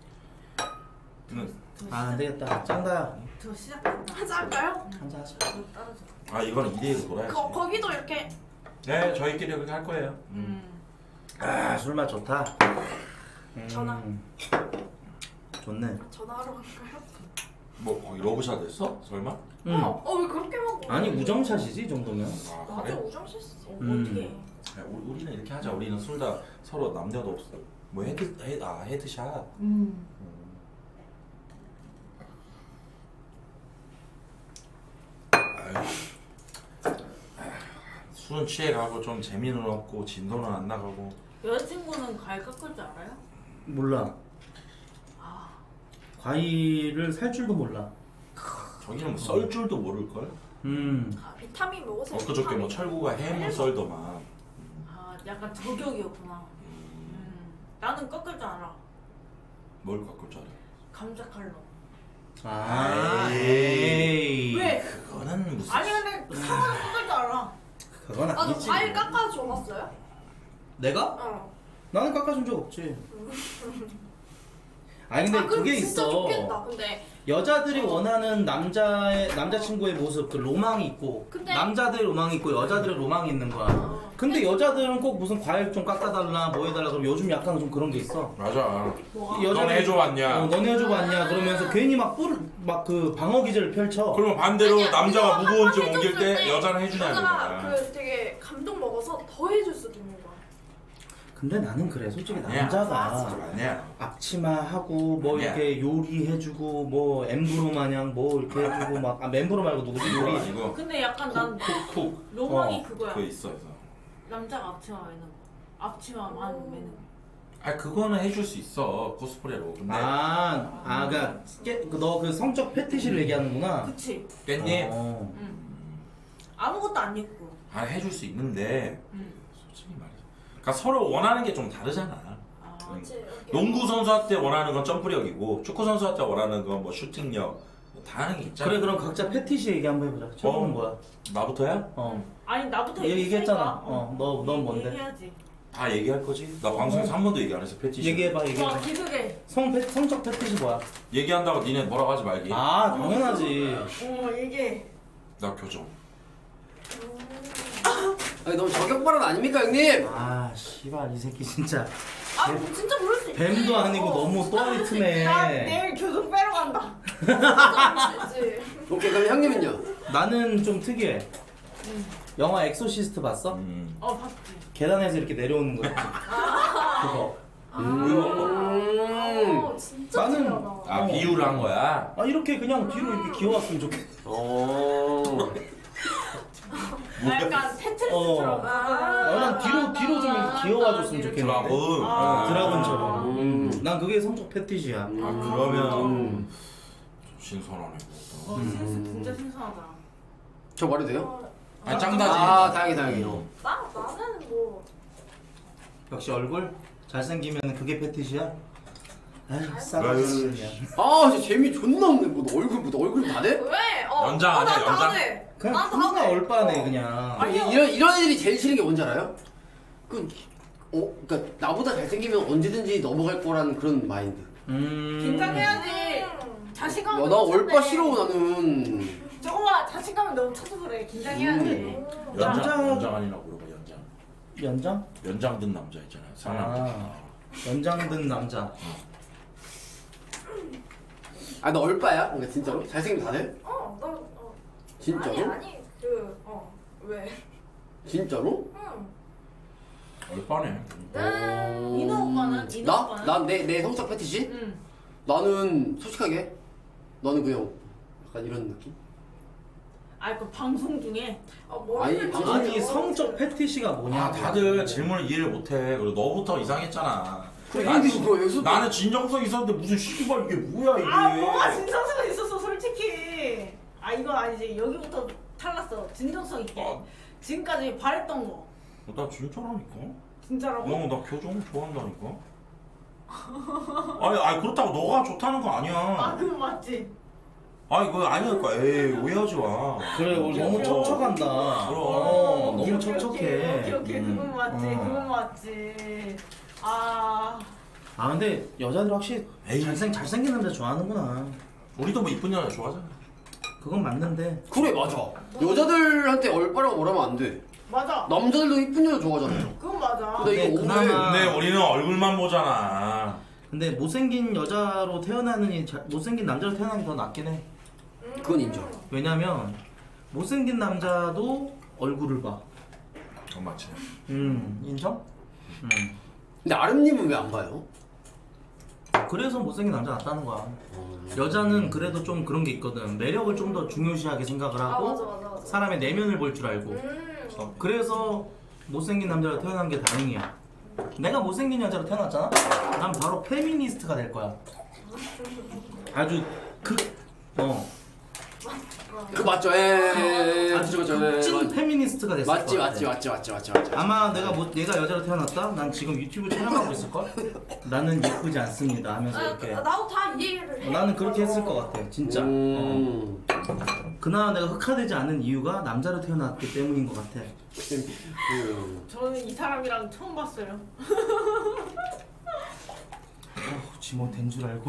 응. 되겠다. 짱다야. 저 시작한다. 하자 할까요? 한잔 하자. 아 이거는 2대1로 놀아야지. 거기도 이렇게 네 저희끼리 그렇게 할 거예요. 술맛 좋다. 전화. 좋네. 전화하러 갈까요? 뭐 거기 러브샷 했어? 설마? 응. 왜 그렇게 먹어? 아니 우정샷이지 이 정도면. 아 맞아 그래? 우정실수. 어떻게? 야, 우리는 이렇게 하자. 우리는 둘 다 서로 남녀도 없어. 뭐 헤드샷. 술은 취해가고 좀 재미는 없고 진도는 안 나가고. 여자친구는 과일 깎을 줄 알아요? 몰라. 과일을 살 줄도 몰라. 저기는 뭐 썰 줄도 모를 걸. 비타민 먹으세요. 엊그저께 뭐 철구가 해물 썰더만. 약간 저격이었구나. 나는 깎을 줄 알아. 뭘 깎을 줄 알아? 감자 칼로. 에이. 왜? 그거는 무슨. 아니 근데 사과는 깎을 줄 알아. 그건 나도 아니지. 과일 깎아줘 봤어요? 내가? 어. 나는 깎아준 적 없지. 아니 근데 그럼 그게 진짜 있어. 좋겠다. 근데 여자들이 원하는 남자친구의 모습 그 로망이 있고 근데- 남자들의 로망이 있고 여자들의 로망이 있는 거야. 근데 여자들은 꼭 무슨 과일 좀 깎아달라 뭐 해달라 그럼 요즘 약간 좀 그런 게 있어. 맞아. 여자들이- 넌 해줘봤냐? 너네 해줘봤냐 그러면서 괜히 막 그 방어 기제를 펼쳐. 그러면 반대로 아니야, 남자가 이거 무거운 좀 한번 옮길 때 해줬을 때 여자는 해주냐는 여자가 거야. 그 되게 감동 먹어서 더 해줄 수도 있는 거야. 근데 나는 그래 솔직히 아니야. 남자가 아니야. 앞치마하고 뭐 아니야. 이렇게 요리해주고 뭐 엠브로 마냥 뭐 이렇게 해주고 막 엠브로 말고 누구지 이거 요리. 아니고 근데 약간 난 쿡쿡 로망이 어, 그거야. 그거 있어. 남자가 앞치마 매는 거. 앞치마만 매는 거. 아 그거는 해줄 수 있어 코스프레로. 근데 그러니까 너 그 성적 패티시를 얘기하는구나. 그치? 깻잎 응. 아무것도 안 입고. 해줄 수 있는데 응. 솔직히 말이야. 그러니까 서로 원하는 게 좀 다르잖아. 그치? 이렇게. 농구 선수한테 원하는 건 점프력이고 축구 선수한테 원하는 건 뭐 슈팅력 뭐 다양하게 있잖아. 그래 그럼 각자 패티시 얘기 한번 해보자. 처음은 뭐야? 나부터야? 아니 나부터 얘기했잖아. 넌 뭔데? 얘기해야지. 다 얘기할 거지? 나 방송에서 한 번도 얘기 안 했어 패티시. 얘기해봐. 와 기특해. 성적 패티시 뭐야? 얘기한다고 니네 뭐라고 하지 말기. 당연하지. 얘기해. 나 교정. 아니 너무 저격 발언 아닙니까 형님? 씨발 이 새끼 진짜 진짜 그럴 수 있지. 뱀도 아니고 너무 또아리 나 트네. 내일 교정 빼러 간다. 그치? 오케이 그럼 형님은요? 나는 좀 특이해. 영화 엑소시스트 봤어? 봤지. 계단에서 이렇게 내려오는 거 있지? 그거. 진짜 나는- 특이하다. 아 비유를 한 거야. 이렇게 그냥 뒤로 이렇게 기어왔으면 좋겠어. 약간 테트리스처럼. 난 뒤로 좀 이렇게 기어와줬으면 좋겠는데. 드라군. 드라곤처럼. 난 그게 성적 패티시야. 아 그러면 좀 신선하네. 센스 진짜 신선하다. 저 말해도 돼요? 아니 짱다지. 아 다행이다. 나는 뭐 역시 얼굴 잘생기면 그게 패티시야? 아이 아유. 싸가지 그냥. 아 진짜 재미 존나 없네. 뭐 얼굴 다 돼? 왜? 연장 아니야, 난 연장? 다 돼. 그냥 난 다 존나 돼. 얼빠네 그냥. 아니요. 이런 애들이 제일 싫은 게 뭔지 알아요? 그러니까 나보다 잘생기면 언제든지 넘어갈 거라는 그런 마인드. 긴장해야지. 자신감. 야 나 얼빠 싫어 나는. 저거 봐, 자신감이 너무 쳐서 그래. 긴장해야지. 연장 아니라고 그러고 연장. 연장? 연장 든 남자 있잖아요. 상남. 연장 든 남자. 아 너 얼빠야? 그러니까 진짜로? 잘생기면 다 돼? 진짜로? 아니 왜? 진짜로? 응. 얼빠네. 인호 오빠는? 인호 나? 오빠는? 난내 성적 패티시? 응. 나는 솔직하게 너는 그냥 약간 이런 느낌? 그 방송 중에 아니, 방송 아니 성적 패티시가 뭐냐? 아 다들 질문을 이해를 못해. 그리고 너부터 이상했잖아. 그래 형들이 뭐 여기서 나는 진정성 있었는데 무슨 씨발 이게 뭐야 이게. 뭐가 진정성가 있었어 솔직히. 이건 아니지. 여기부터 탈났어. 진정성 있게. 지금까지 바랬던 거 나 진짜라니까. 진짜라고? 나 교정 좋아한다니까. 아니 그렇다고 너가 좋다는 거 아니야. 그건 맞지. 아니 그거 아니니까. 에이 오해하지 마. 그래 오늘 너무 척척한다. 그럼. 너무 척척해. 오케이. 그건 맞지. 그건 맞지. 근데 여자들 확실히 에이. 잘생긴 남자 좋아하는구나. 우리도 뭐 이쁜 여자 좋아하잖아. 그건 맞는데. 그래 맞아. 여자들한테 얼빠라고 말하면 안 돼. 맞아. 남자들도 이쁜 여자 좋아하잖아요. 그건 맞아. 근데 이거 그나마- 오늘 근데 우리는 얼굴만 보잖아. 근데 못생긴 여자로 태어나느니 못생긴 남자로 태어나는 게 더 낫긴 해. 그건 인정. 왜냐면 못생긴 남자도 얼굴을 봐. 그건 맞지. 인정? 근데 아름님은 왜 안 봐요? 그래서 못생긴 남자 낫다는 거야. 여자는 그래도 좀 그런 게 있거든. 매력을 좀 더 중요시하게 생각을 하고 맞아. 사람의 내면을 볼 줄 알고. 그래서 못생긴 남자로 태어난 게 다행이야. 내가 못생긴 여자로 태어났잖아? 난 바로 페미니스트가 될 거야. 아주 그 맞죠? 아주 그죠. 찐 페미니스트가 됐을 맞지 거야. 맞지. 아마 내가 여자로 태어났다? 난 지금 유튜브 촬영하고 있을걸? 나는 예쁘지 않습니다 하면서 이렇게 나도 다 이해를 해. 나는 그렇게 했을 것 같아 진짜. 그나마 내가 흑화되지 않은 이유가 남자로 태어났기 때문인 것 같아. 저는 이 사람이랑 처음 봤어요. 지모 된 줄 알고.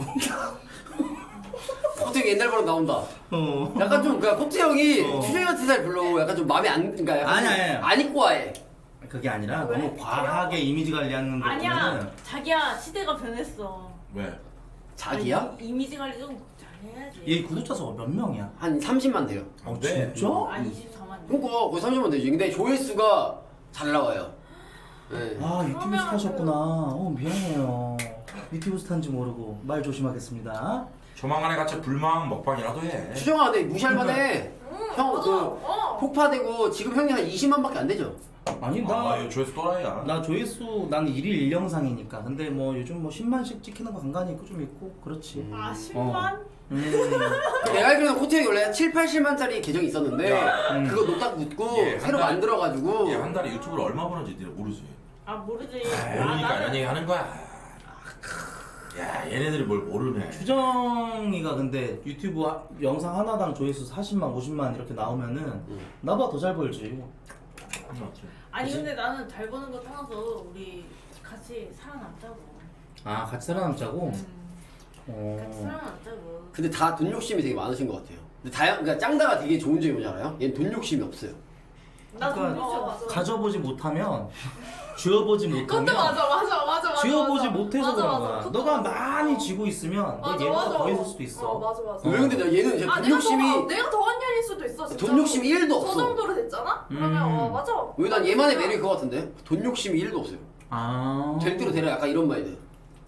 코트 옛날 버릇 나온다. 약간 좀 그러니까 코트 형이 추정이 같은 스타일 별로 약간 좀 마음에 안 그러니까 약간 아니야. 안 입고 와해. 그게 아니라 왜? 너무 과하게 이미지 관리하는 거 아니야. 보면은 자기야 시대가 변했어. 왜? 자기야? 이미지 관리 좀 잘해야지. 얘 구독자 수가 몇 명이야? 한 30만 돼요. 네. 진짜? 24만. 그러니까 거의 30만 되지. 근데 조회수가 잘 나와요. 네. 유튜브 그러면 스타셨구나. 미안해요. 유튜브 스타인지 모르고 말 조심하겠습니다. 조만간에 같이 불망 먹방이라도 해. 추정아 근데 무시할 만해. 형 그 폭파되고 지금 형이 한 20만밖에 안 되죠? 아니 이거 조회수 또라이야. 나 조회수 나는 1일 1영상이니까. 근데 뭐 요즘 뭐 10만씩 찍히는 거 간간히 있고 좀 있고 그렇지. 10만? 내가 알기로는 코트 형이 원래 7, 80만짜리 계정이 있었는데 그거 노딱 묻고 예, 새로 한 달- 만들어가지고 얘 한 달에 유튜브를 얼마 버는지 니네 모르지. 모르지. 모르니까 이런 얘기 하는 거야. 야 얘네들이 뭘 모르네. 주정이가 근데 유튜브 영상 하나당 조회수 40만, 50만 이렇게 나오면은 나보다 더 잘 벌지. 아니 근데 나는 잘 버는 거 떠나서 우리 같이 살아남자고. 같이 살아남자고? 같이 살아남자고. 근데 다 돈 욕심이 되게 많으신 것 같아요. 근데 그러니까 짱다가 되게 좋은 점이 뭔지 알아요? 얘는 돈 욕심이 없어요. 나도 그러니까 모르죠. 가져보지 못하면 쥐어보지 못하면 그것도 맞아. 쥐어보지 못해서 맞아, 그런 맞아. 거야. 그것도 너가 맞아. 많이 쥐고 있으면 너 맞아, 얘보다 맞아. 더 있을 수도 있어. 맞아. 왜 근데 얘는 진짜 돈 내가 욕심이 내가 더한 년일 수도 있어. 진짜. 돈 욕심이 1도 저 없어. 정도로 됐잖아? 그러면 맞아. 왜 난 얘만의 매력이 그거 같은데? 돈 욕심이 1도 없어요. 될 대로 되라 약간 이런 마인드.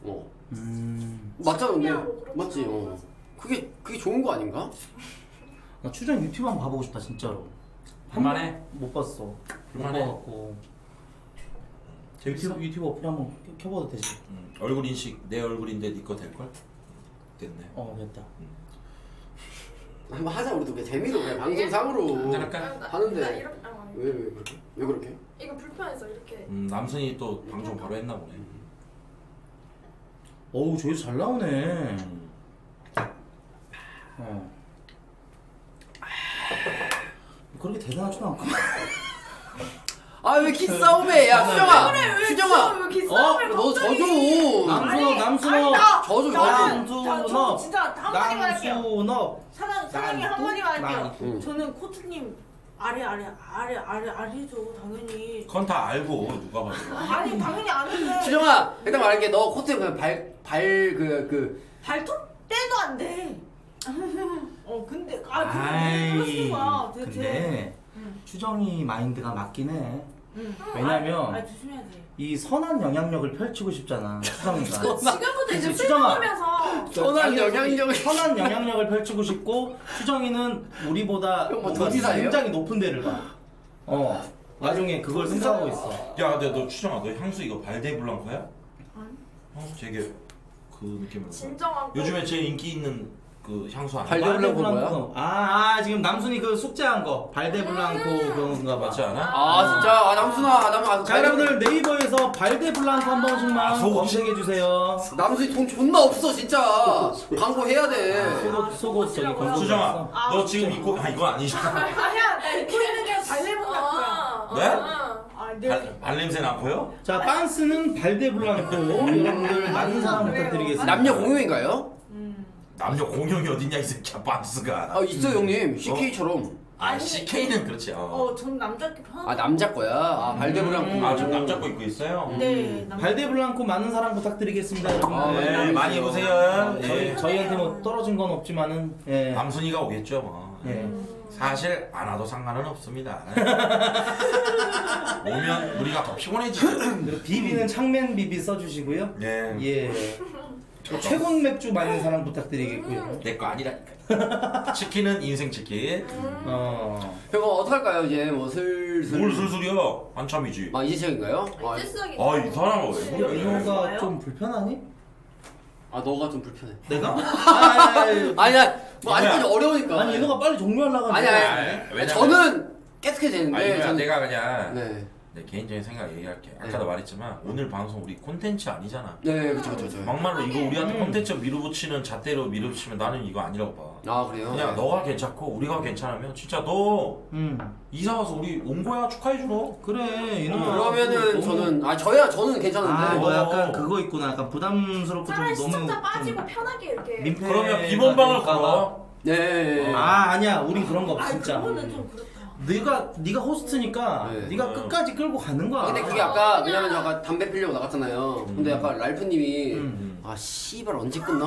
맞잖아 근데. 신기하고 그렇죠. 맞지? 그게 좋은 거 아닌가? 나 추정 유튜브 한번 봐보고 싶다 진짜로. 볼만해? 못 봤어. 못 볼만해? 봐갖고. 유튜브 어플 한번 켜봐도 되지? 얼굴 인식 내 얼굴인데 네 거 될 걸? 됐네. 됐다. 한번 하자 우리도 그냥 재미로 그냥 방송상으로 한잔할까? 하는데. 나 이렇게 아니. 왜 그렇게? 왜 그렇게? 이거 불편해서 이렇게. 남순이 또 방송 바로 했나 보네. 어우 조회수 잘 나오네. 어. 그렇게 대단하지도 않고. 아 왜 기싸움해? 야 수정아, 왜 수정아. 왜 이렇게 싸움을 너 갑자기? 져줘. 남순업. 저도 저 진짜 한마디만 할게요. 남순업. 사장님 한마디만 할게요. 응. 저는 코트님 아래죠 당연히. 그건 다 알고 누가 봐도. 아니 당연히 아는데. 수정아, 일단 말할게. 너 코트에 그냥 그 발톱 떼도 안 돼. 근데 아이. 그러시는 거야 대체. 근데 응. 추정이 마인드가 맞긴 해. 응. 왜냐면 조심해야 돼. 이 선한 영향력을 펼치고 싶잖아. 추정이가. 지금부터 이제 그치, 수정아. 풀면서 선한 영향력을. 선한 영향력을 펼치고 싶고 추정이는 우리보다 형 뭐 뭔가 도지사예요? 굉장히 높은 데를 가. 나중에 그걸 생각하고 있어. 야, 근데 너 추정아, 너 향수 이거 발데블랑코야? 아니. 되게 그 느낌으로. 진정한. 요즘에 제일 인기 있는 그 향수 아니야? 발데블랑코 뭐야? 지금 남순이 그 숙제한 거 발데블랑코 그런가 봐. 맞지 않아? 아 진짜 남순아 자 여러분들 네이버에서 발데블랑코 한 번씩만 소금. 검색해 주세요. 남순이 돈 존나 없어 진짜. 광고 해야 돼. 속옷 저기 검색. 수정아, 너 지금 입고 이건 아니잖아. 아니야 나 입고 있는 게 발레본 같고요. 네? 발냄새 나고요? 자 빤스는 발데블랑코 여러분들 많은 사랑 부탁드리겠습니다. 남녀 공용인가요? 남녀 공용이 어딨냐 이 새끼야, 반스가. 아 있어 형님. CK처럼. CK는 그렇지. 전 남자께 편한. 아 남자 거야. 아 발데블랑코. 저 남자 거 입고 있어요. 네. 발데블랑코 많은 사랑 부탁드리겠습니다 여러분들. 네, 많이 입으세요. 저희한테 뭐 떨어진 건 없지만은 예. 남순이가 오겠죠 뭐. 예. 사실 안 와도 상관은 없습니다. 오면 우리가 더 피곤해지죠. 그리고 비비는 창맨 비비 써주시고요. 예. 예. 최곤 맥주 많은 사랑 부탁드리겠고요. 내 거 아니라니까. 치킨은 인생 치킨. 형 어떡할까요 이제 뭐 슬슬. 뭘 술술이요? 한참이지. 아 이제 시작인가요? 실수하기. 이 사람은 왜 그래? 민호가 좀 불편하니? 아 너가 좀 불편해. 내가? 아니야 뭐 아직까지 어려우니까. 아니 민호가 빨리 종료하려고 아니 왜냐면- 저는 깨끗해 되는데. 아니 저는- 내가 그냥 네. 내 개인적인 생각 얘기할게. 아까도 네. 말했지만 오늘 방송 우리 콘텐츠 아니잖아. 네 그쵸. 막말로 이거 우리한테 콘텐츠 밀어붙이는 잣대로 밀어붙이면 나는 이거 아니라고 봐. 아 그래요? 그냥 너가 괜찮고 우리가 괜찮으면 진짜 너 이사 와서 우리 온 거야 축하해주러. 그래 이놈아. 그러면은 저는 저는 괜찮은데. 너 약간 그거 있구나. 약간 부담스럽고 좀 차라리 너무 시청자 빠지고 편하게 이렇게. 민폐. 그러면 비번방을 걸어. 네. 아니야 우린 그런 거 없어 진짜. 그거는 좀 그렇다. 네가 호스트니까 네. 네가 끝까지 끌고 가는 거야. 근데 그게 아까 왜냐면 저 아까 담배 피려고 나갔잖아요. 근데 약간 랄프님이 아 씨발 언제 끝나?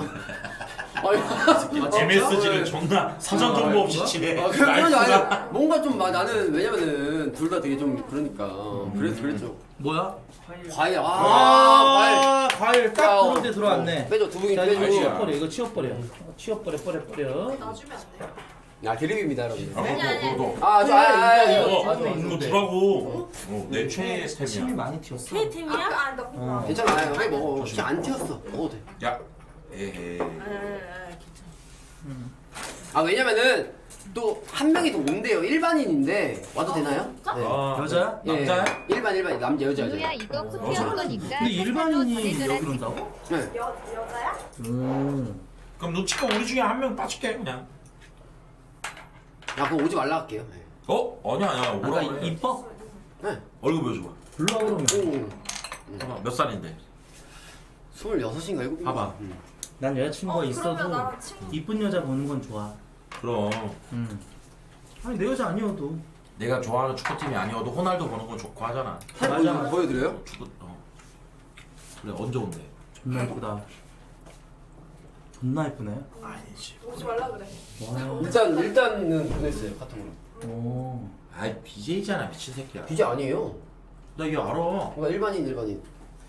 아니 MSG를 존나 사전 정보 없이 치네. 그런 아니 뭔가 좀 나는 왜냐면은 둘 다 되게 좀 그러니까 그래서 그랬죠. 뭐야? 과일 과일 과일 딱 그런 데 들어왔네. 빼줘 두 분이 자 이거 빼주고. 치워버려 이거 치워버려. 치워버려 버려. 놔주면 안 돼요. 야 드립입니다 여러분. 그거 이거 그거 두라고. 내 최애 침이 스템이야. 많이 튀었어. K팀이야? 나 괜찮아요. 해 먹어. 진짜 안 튀었어. 먹어도 돼. 야, 에헤이. 아 왜냐면은 또 한 명이 더 온대요. 일반인인데 와도 되나요? 진짜? 네. 여자야? 예, 남자야? 일반 남자 여자. 누야 이거 쿠키한 거니까. 근데 일반인이 여기 온다고? 네. 여자야? 그럼 너 치과 우리 중에 한 명 빠질게 그냥. 야 그거 오지 말라 할게요. 네. 아니야 오라 아까 그래. 이뻐? 네. 얼굴 보여줘봐. 불러 그러면. 오. 봐봐, 몇 살인데? 26인가 7인가? 봐봐. 난 여자친구가 있어도 그러면 나랑 친구. 이쁜 여자 보는 건 좋아. 그럼 아니 내 여자 아니어도. 내가 좋아하는 축구팀이 아니어도 호날두 보는 건 좋고 하잖아. 맞아. 보여드려요? 축구 그래 언제 온대? 존나 이쁘다. 존나 이쁘네. 아니지. 오지 말라 그래. 와. 일단은 보냈어요 카톡으로. 오. 아이 BJ잖아 미친 새끼야. BJ 아니에요. 나 이거 알아. 뭔가 일반인.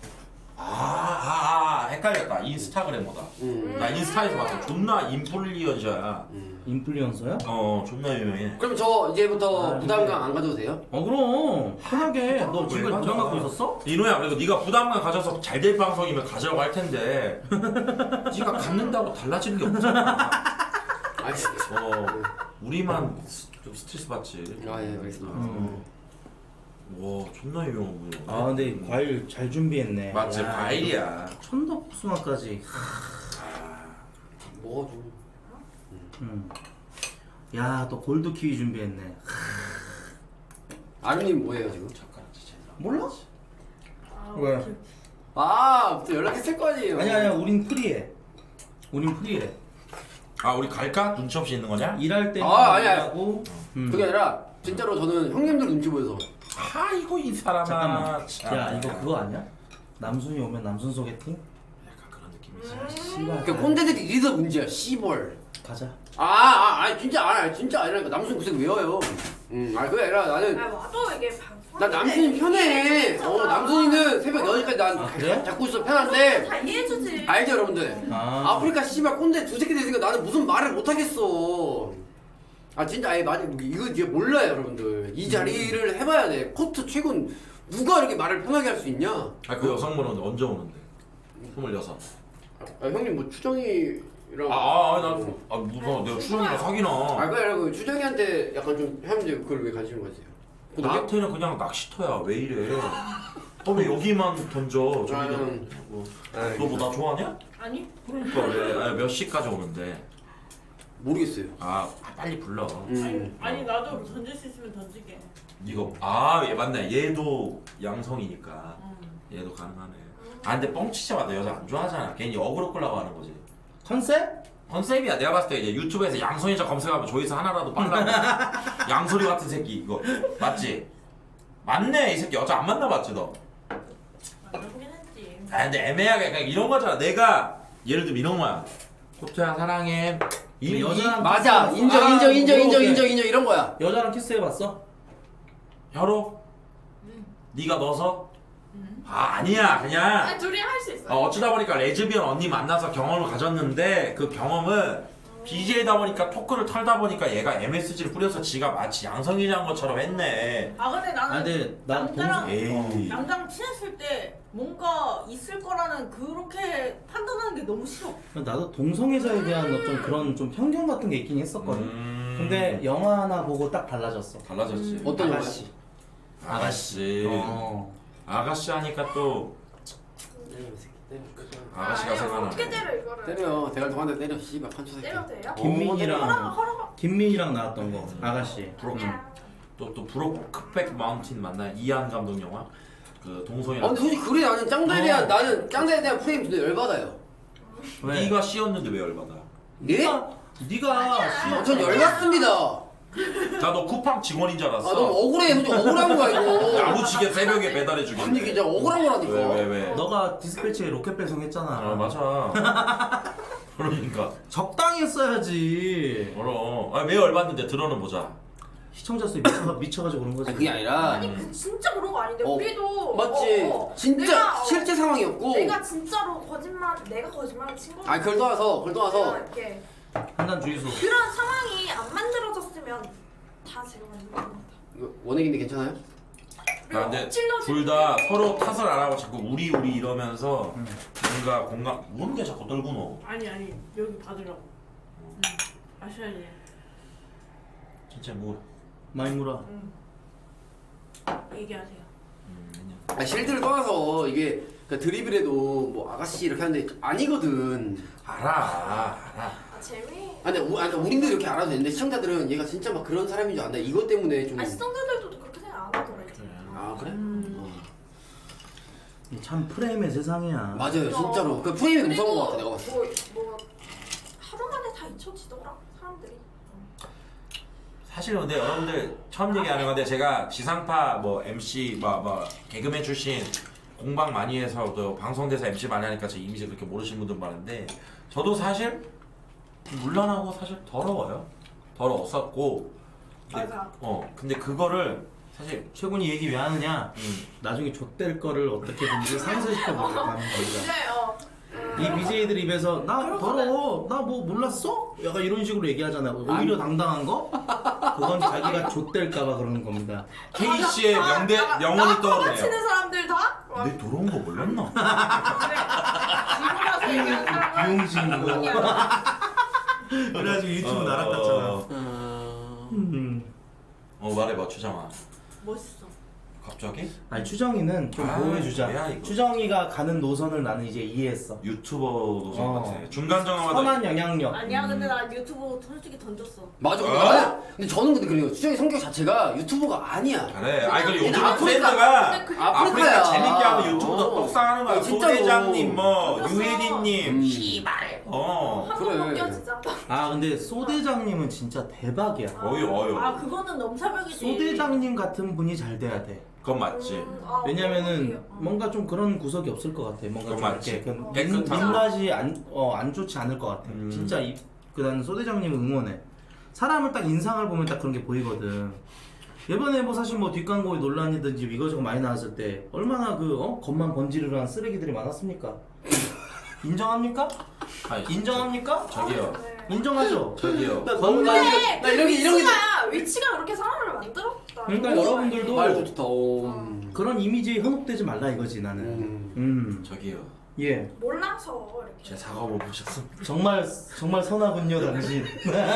헷갈렸다. 인스타그램보다. 음. 나 인스타에서 봤어. 존나 인플루언서야. 인플루언서야? 존나 유명해. 그럼 저 이제부터 아, 부담감 안 가져도 돼요? 그럼 편하게. 너 지금 왜 부담 가져? 갖고 있었어? 이노야, 그래도 네가 부담감 가져서 잘 될 방송이면 가져라고 할 텐데 네가 갖는다고 달라지는 게 없잖아. 우리만 좀 스트레스 받지. 아, 예, 알겠습니다. 와, 존나 유명한 분이야. 아 근데 과일 잘 준비했네. 맞지, 야, 과일이야. 천덕숭아까지. 먹어 좀. 야또 골드 키위 준비했네. 아르님 뭐예요 지금? 몰라? 아, 왜? 아, 또 연락했을 거 아니에요. 아니야 우린 프리해. 우린 프리해. 아, 우리 갈까? 눈치 없이 있는 거냐? 일할 때만 아니야. 일하고. 그게 아니라 진짜로 저는 형님들 눈치 보여서. 아이고 이 사람아. 잠깐만. 참. 야 이거 그거 아니야? 남순이 오면 남순 소개팅? 약간 그런 느낌이지. 씨발. 그 꼰대들이 이래서 문제야. 씨벌. 가자. 아니 진짜 아니라니까. 남순 구색 외워요. 그게 아니라 나는 아 와도 이게 나 남순이 편해. 남순이는 새벽 8시까지 난 아, 그래? 잡고 있어 편한데. 다 이해해주지. 알죠 여러분들? 아. 아프리카 씨발 꼰대 두 새끼 됐으니까 나는 무슨 말을 못 하겠어. 아 진짜 아예 맞아. 이거 이제 몰라요 여러분들. 이 자리를 해봐야 돼. 코트 최근 누가 이렇게 말을 편하게 할 수 있냐? 아, 그 여성분은 언제 오는데? 26. 형님 뭐 추정이랑 나 무서워. 내가 추정이랑 사귀나? 그게 아니라 그 추정이한테 약간 좀 형님들 그걸 왜 관심을 가지세요? 나한테는 그냥 낚시터야. 왜 이래? 왜 여기만 던져? 저기다. 너 뭐 나 좋아하냐? 아니? 그러니까 왜? 몇 시까지 오는데? 모르겠어요. 빨리 불러. 아니 나도 던질 수 있으면 던질게. 이거 얘 맞네. 얘도 양성이니까 얘도 가능하네. 근데 뻥치지 마. 너 여자 안 좋아하잖아. 괜히 어그로 끌라고 하는 거지. 컨셉? 컨셉이야. 내가 봤을 때 이제 유튜브에서 양성이자 검색하면 조회수 하나라도 빨라고. 양소리 같은 새끼 이거 맞지? 맞네. 이 새끼 여자 안 만나봤지 너? 만나보긴 했지. 근데 애매하게 그냥 이런 거잖아. 내가 예를 들면 이런 거야. 코트야 사랑해. 여자랑 맞아. 인정 이런 거야. 여자랑 키스해봤어? 혈호? 네가 넣어서? 아니야 그냥 아니 둘이 할 수 있어. 어쩌다 보니까 레즈비언 언니 만나서 경험을 가졌는데 그 경험은 BJ다 보니까 토크를 털다 보니까 얘가 MSG를 뿌려서 지가 마치 양성이란 것처럼 했네. 근데 나는 근데 난 남자랑 에이. 남자랑 친했을 때 뭔가 있을 거라는 그렇게 판단하는 게 너무 싫어. 나도 동성애자에 대한 좀 그런 좀 편견 같은 게 있긴 했었거든. 근데 영화 하나 보고 딱 달라졌어. 달라졌지. 어떤 영화야? 아가씨. 아가씨 하니까 또 아가씨가 생각나. 어떻게 때려 이거를? 때려. 대갈 동안에 때려. 씨발 판초 새끼. 때려도 돼요? 김민희랑 나왔던 거. 아가씨. 또 브로크백 마운틴 맞나? 이한 감독 영화? 그 동성이랑. 근데 솔직히 그래 나는 짱다에 대한 프레임 진짜 열받아요. 왜? 네가 씌웠는데 왜 열받아? 예? 네가 전 열받습니다. 나 너 쿠팡 직원인 줄 알았어. 너무 억울해. 솔직히 억울한 거야 이거. 야무지게 새벽에 배달해 주겠네. 아니 진짜 억울한 거라니까. 왜? 너가 디스패치에 로켓 배송했잖아. 맞아. 그러니까. 적당히 했어야지. 그럼. 왜 열받는데 들어는 보자. 시청자 수에 미쳐가지고 그런 거지. 그게 아니라 아니 그 진짜 그런 거 아닌데 우리도 맞지. 진짜 내가, 실제 상황이었고. 내가 진짜로 내가 거짓말을 친 거야. 그걸 떠나서 이렇게 판단 주의소. 그런 상황이 안 만들어졌으면 다 제가 만든 거 같아. 이거 원액인데 괜찮아요? 근데 둘 다 서로 탓을 안 하고 자꾸 우리 이러면서 뭔가 공감 뭔데 자꾸 떨고 너. 아니 여기 받으라고. 마셔야지. 진짜 뭐. 많이 물어. 얘기하세요. 실드를 떠나서 이게 드리블에도 뭐 아가씨 이렇게 하는데 아니거든. 알아. 재미. 근데 우린도 이렇게 알아도 되는데 시청자들은 얘가 진짜 막 그런 사람인 줄 안다. 이것 때문에 좀. 시청자들도 그렇게 생각 안 하더라. 아 그래? 참 프레임의 세상이야. 맞아요, 진짜로. 그 프레임이 무서운 것 같아, 내가 봤을 때. 뭐 하루 만에 다 잊혀지더라 사람들이. 사실 근데 여러분들 처음 얘기하는 건데 제가 지상파 뭐 MC 뭐 개그맨 출신 공방 많이 해서 또 방송대사 MC 많이 하니까 제 이미지 그렇게 모르시는 분들 많은데 저도 사실 물란하고 사실 더러웠었고 맞아. 근데 그거를 사실 최군이 얘기 왜 하느냐? 나중에 좆될 거를 어떻게든지 상쇄시켜 보려고 하는 겁니다. 이 BJ들 입에서 나 더러워, 나 뭐 몰랐어? 약간 이런 식으로 얘기하잖아. 오히려 당당한 거? 그건 자기가 좆될까봐 그러는 겁니다. K씨의 명언이 떠오르네요. 치는 사람들 다? 내 더러운 거 몰랐나? 지금이라서 얘기하는 비용신 거. 그래가지고 유튜브 날아갔잖아. 말해봐 추정아. 멋있어. 갑자기? 아니 추정이는 좀 뭐야, 보호해주자. 이거. 추정이가 가는 노선을 나는 이제 이해했어. 유튜버 노선 어. 같아. 중간 정황마다 선한 영향력. 아니야 근데 나 유튜브 솔직히 던졌어. 맞아. 어? 아니야. 근데 저는 근데 그래요. 수정이 성격 자체가 유튜브가 아니야. 그래. 아니 그리고 요즘 아프리카- 트렌드가 근데 그게 아프리카 재밌게 하는 유튜브도 어. 떡상하는 거야. 진짜로. 소대장님 뭐 그랬어. 유혜리님 씨발. 한번 그래. 벗겨지자. 아 근데 소대장님은 진짜 대박이야. 어유. 아 그거는 넘사벽이지. 소대장님 같은 분이 잘 돼야 돼. 그건 맞지. 왜냐면은 뭔가 좀 그런 구석이 없을 것 같아. 뭔가 그건 좀 맞지. 이렇게 그 깨끗하고. 민낯이 안 좋지 않을 것 같아. 진짜 그다음 소대장님 응원해. 사람을 딱 인상을 보면 딱 그런 게 보이거든. 이번에 뭐 사실 뭐 뒷광고에 논란이든지 이거저거 많이 나왔을 때 얼마나 겉만 번지르르한 쓰레기들이 많았습니까? 인정합니까? 아니, 인정합니까? 저기요. 인정하죠. 저기요. 나 근데 이런 게 위치가 그렇게 사람을 만들었다. 그러니까 너무 여러분들도 말도 좋다. 그런 이미지에 현혹되지 말라 이거지 나는. 저기요. 예. 몰라서 이렇게. 제 사과를 보셨습니까? 정말 선하군요 당신.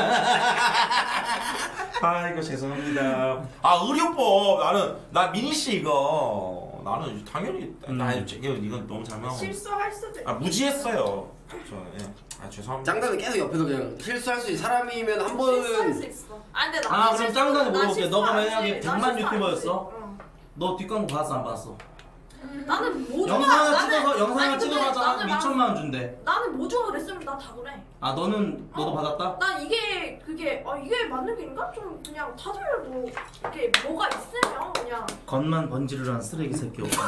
아이고 죄송합니다. 아 의료법 나 미니 씨 이거 나는 당연히 나 이건 너무 잘못한 거. 실수할 수도 있어. 무지했어요. 죄송합니다. 짱단은 계속 옆에서 그냥 실수할 수 있어. 사람이면 한 실수할 수 번은 있어. 아 근데 나 그럼 짱단이 물어볼게. 너가 만약에 100만 실수 안 유튜버였어? 해. 너 뒷광고 봤어 안 봤어? 나는 뭐 영상을 찍어가자 나는 2천만 원 준대. 나는 뭐 좋아 그랬으면 나 다 그래. 아 너도 받았다? 난 이게 이게 맞는 길인가? 좀 그냥 다들 뭐 이렇게 뭐가 있으면 그냥 겉만 번지르르한 쓰레기 새끼 오빠.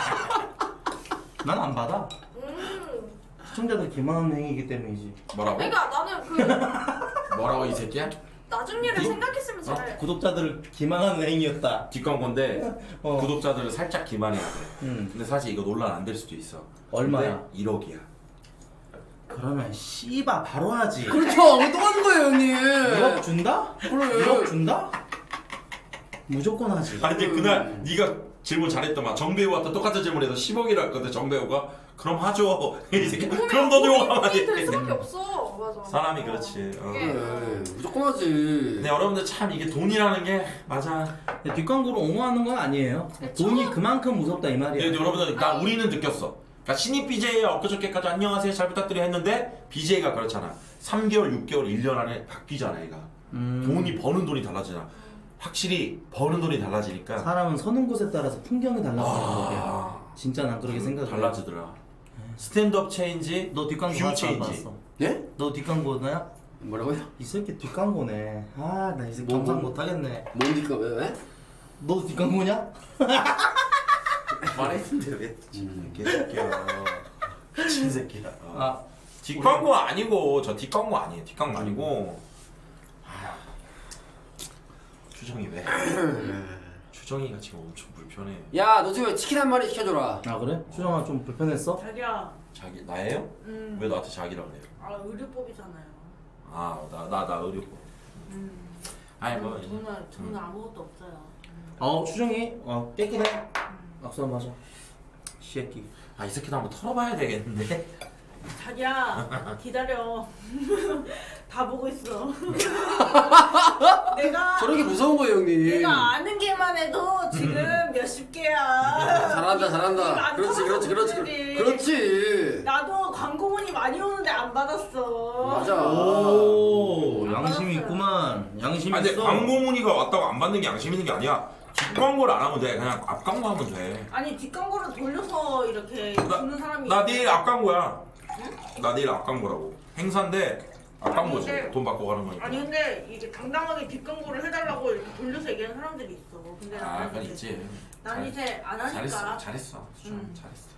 난 안 받아. 시청자들 기만하는 행위이기 때문이지. 뭐라고? 그러니까 나는 그 뭐라고 이 새끼야? 나중 일을 생각했으면 잘. 구독자들을 기만하는 행위였다. 뒷광고인데 구독자들을 살짝 기만해야 돼. 근데 사실 이거 논란 안 될 수도 있어. 얼마야? 1억이야. 그러면 씨바 바로 하지. 그렇죠. 또 하는 거예요, 형님. 1억 준다? 그래. 1억 준다? 무조건 하지. 아니 근데 그날 네가 질문 잘했더만 정배우한테 똑같은 질문해서 10억이라 했거든. 정배우가 그럼 하죠. 이 새끼. 그럼 너도 욕하면 돈이 될 돼. 수밖에 없어. 맞아. 사람이 그렇지. 그래. 무조건 하지. 근데 여러분들 참 이게 돈이라는 게 맞아. 뒷광고로 옹호하는 건 아니에요. 돈이 그만큼 무섭다 이 말이야. 근데 여러분들 우리는 느꼈어. 그러니까 신입 BJ가 엊그저께까지 안녕하세요 잘 부탁드려 했는데 BJ가 그렇잖아. 3개월, 6개월, 1년 안에 바뀌잖아 얘가. 돈이 버는 돈이 달라지잖아. 확실히 버는 돈이 달라지니까 사람은 서는 곳에 따라서 풍경이 달라지는 거야. 진짜 난 그렇게 생각해. 달라지더라. 스탠드업 체인지, 너 뒷광고 뷰 봤어 안 체인지. 봤어? 예? 너 뒷광고나야? 뭐라고요? 이 새끼 뒷광고네. 아 나 이 새끼 뭐, 감상 뭐. 못하겠네. 뭔니까 왜? 너 뒷광고냐? 말했는데 왜 개새끼야. 미친 새끼야. 아 뒷광고 아니고 저 뒷광고 아니에요. 뒷광고 아니고. 추정이 왜? 추정이가 지금 엄청 불편해. 야, 너 지금 치킨 한 마리 시켜줘라. 아 그래? 수정아 좀 불편했어? 자기야. 자기 나예요? 왜 나한테 자기라고 해요? 아 의료법이잖아요. 나 의료법. 아니 뭐 저는 아무것도 없어요. 수정이 깨끗해. 악수 한번 하자. 새끼. 이 새끼도 한번 털어봐야 되겠는데. 자기야 기다려. 다 보고 있어. 내가 저렇게 무서운 거예요, 형님. 내가 아는 게만 해도 지금 몇십 개야. 잘한다. 그렇지. 나도 광고문이 많이 오는데 안 받았어. 맞아. 오 안 양심이 받았어요. 있구만. 양심이 근데 있어. 광고 문의가 왔다고 안 받는 게 양심 있는 게 아니야. 뒷광고를 안 하면 돼. 그냥 앞광고 하면 돼. 아니 뒷광고를 돌려서 이렇게 주는 사람이 나 있어. 내일 앞광고야. 나 내일 앞광고라고. 행사인데 앞광고지. 아니, 근데- 돈 받고 가는 거니까. 아니 근데 이게 당당하게 뒷광고를 해달라고 이렇게 돌려서 얘기하는 사람들이 있어. 근데 나는 그건 이제- 있지. 난 이제 안 하니까. 잘했어. 추정 잘했어.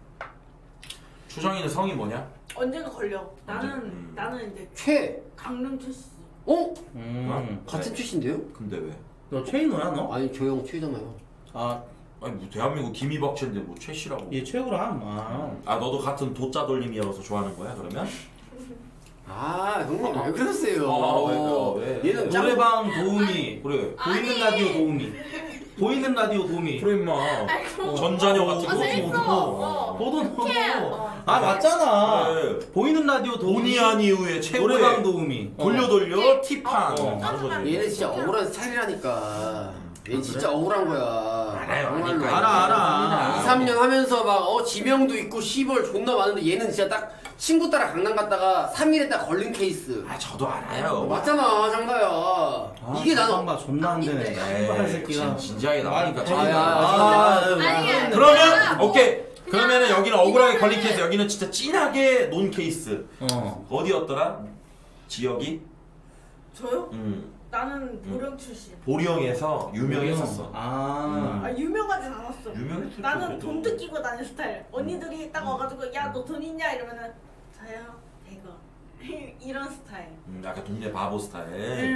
추정이는 성이 뭐냐? 언젠가 걸려. 언제? 나는 이제 최. 강릉 최씨. 어? 그래. 같은 출신데요? 근데 왜? 너 최인호야 너? 아니, 저 형 최잖아요. 아니 뭐 대한민국 김이박치인데 뭐 최씨라고. 얘 최고람. 너도 같은 도자 돌림이어서 좋아하는 거야 그러면? 아, 형님 왜 그러세요? 왜? 얘는 짱. 노래방 도우미. 그래. 보이는 라디오 도우미. 보이는 라디오 도우미. 그래 임마. 전자녀 같은 아, 거. 재밌어. 너도 이렇게, 아 맞잖아. 그래. 보이는 라디오 도우미, 본의 아니후에 최고의 노래방 도우미. 돌려 티판 어. 하는 거죠. 얘는 진짜 억울한 스타일이라니까. 얘 진짜 억울한 거야. 알아요, 정말로. 아니까. 알아. 2, 3년 하면서 막 지명도 있고 시벌 존나 많은데 얘는 진짜 딱 친구 따라 강남 갔다가 3일에 딱 걸린 케이스. 아 저도 알아요. 맞잖아 장가야. 이게 나는 막 존나 안 되네. 씨발 새끼가. 진지하게 나오니까 아니야. 그러면 오케이. 그러면은 여기는 억울하게 걸린 케이스, 여기는 진짜 찐하게 논 케이스. 어디였더라? 지역이? 저요? 음. 나는 보령 출신. 보령에서 유명했었어. 아. 유명하진 않았어. 유명했을 나는 때도. 돈 뜯기고 다닌 스타일. 언니들이 딱 와가지고 야 너 돈 있냐 이러면은 저요 100원 이런 스타일. 약간 동네 바보 스타일.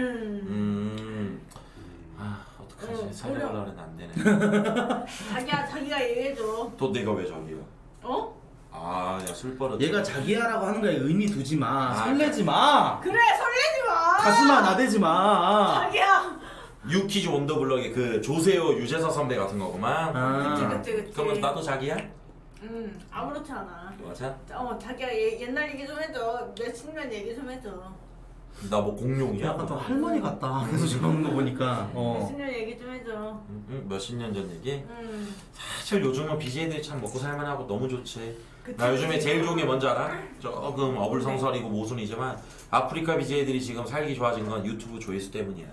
아 어떡하지? 살려달라 그랬는데 안 되네. 자기가 얘기해줘. 또 내가 왜 저기야? 어? 아, 야 술 버릇. 얘가 자기야라고 하는 거에 의미 두지 마. 아, 설레지 마. 그래 설레지 마. 가슴아 나대지 마. 자기야. 유키즈 원더블럭의 그 조세호 유재석 선배 같은 거구만. 그치. 그러면 나도 자기야? 아무렇지 않아. 맞아? 자기야 옛날 얘기 좀 해줘. 몇십 년 얘기 좀 해줘. 나 뭐 공룡이야? 약간 좀 할머니 같다. 계속 저러는 거 보니까. 몇십 년 얘기 좀 해줘. 몇십 년 전 얘기? 사실 요즘은 BJ들이 참 먹고 살만하고 너무 좋지. 나 요즘에 제일 좋은 게 뭔지 알아? 조금 어불성설이고 모순이지만 아프리카 BJ들이 지금 살기 좋아진 건 유튜브 조회수 때문이야.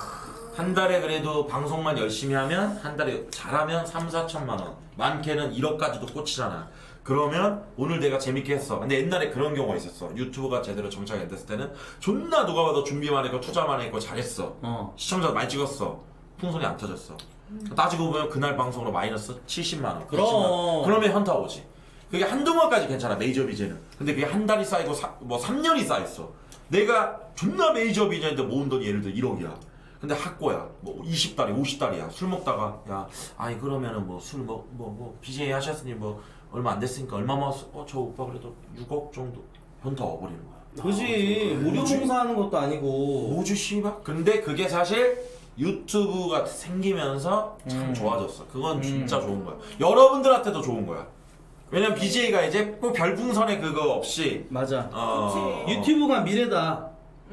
한 달에 그래도 방송만 열심히 하면 한 달에 잘하면 3, 4천만 원, 많게는 1억까지도 꽂히잖아. 그러면 오늘 내가 재밌게 했어. 근데 옛날에 그런 경우가 있었어. 유튜브가 제대로 정착이 안 됐을 때는 존나 누가 봐도 준비만 했고 투자만 했고 잘했어. 시청자 많이 찍었어. 풍선이 안 터졌어. 따지고 보면 그날 방송으로 마이너스 70만 원, 90만 원. 그러면 현타 오지. 그게 한두 번까지 괜찮아, 메이저 BJ는. 근데 그게 한 달이 쌓이고 뭐 3년이 쌓였어. 내가 존나 메이저 BJ인데 모은 돈이 예를 들어 1억이야. 근데 학고야, 뭐 20달이, 50달이야. 술 먹다가 야, 아니 그러면은 뭐 술 뭐 BJ 하셨으니 뭐 얼마 안 됐으니까 얼마 모았어? 저 오빠 그래도 6억 정도 현타 와버리는 거야. 그지. 무료 봉사하는 것도 아니고. 뭐지 씨발? 근데 그게 사실 유튜브가 생기면서 참 좋아졌어. 그건 진짜 좋은 거야. 여러분들한테도 좋은 거야. 왜냐면 BJ가 이제 꼭 별풍선에 그거 없이 맞아. 그치. 유튜브가 미래다.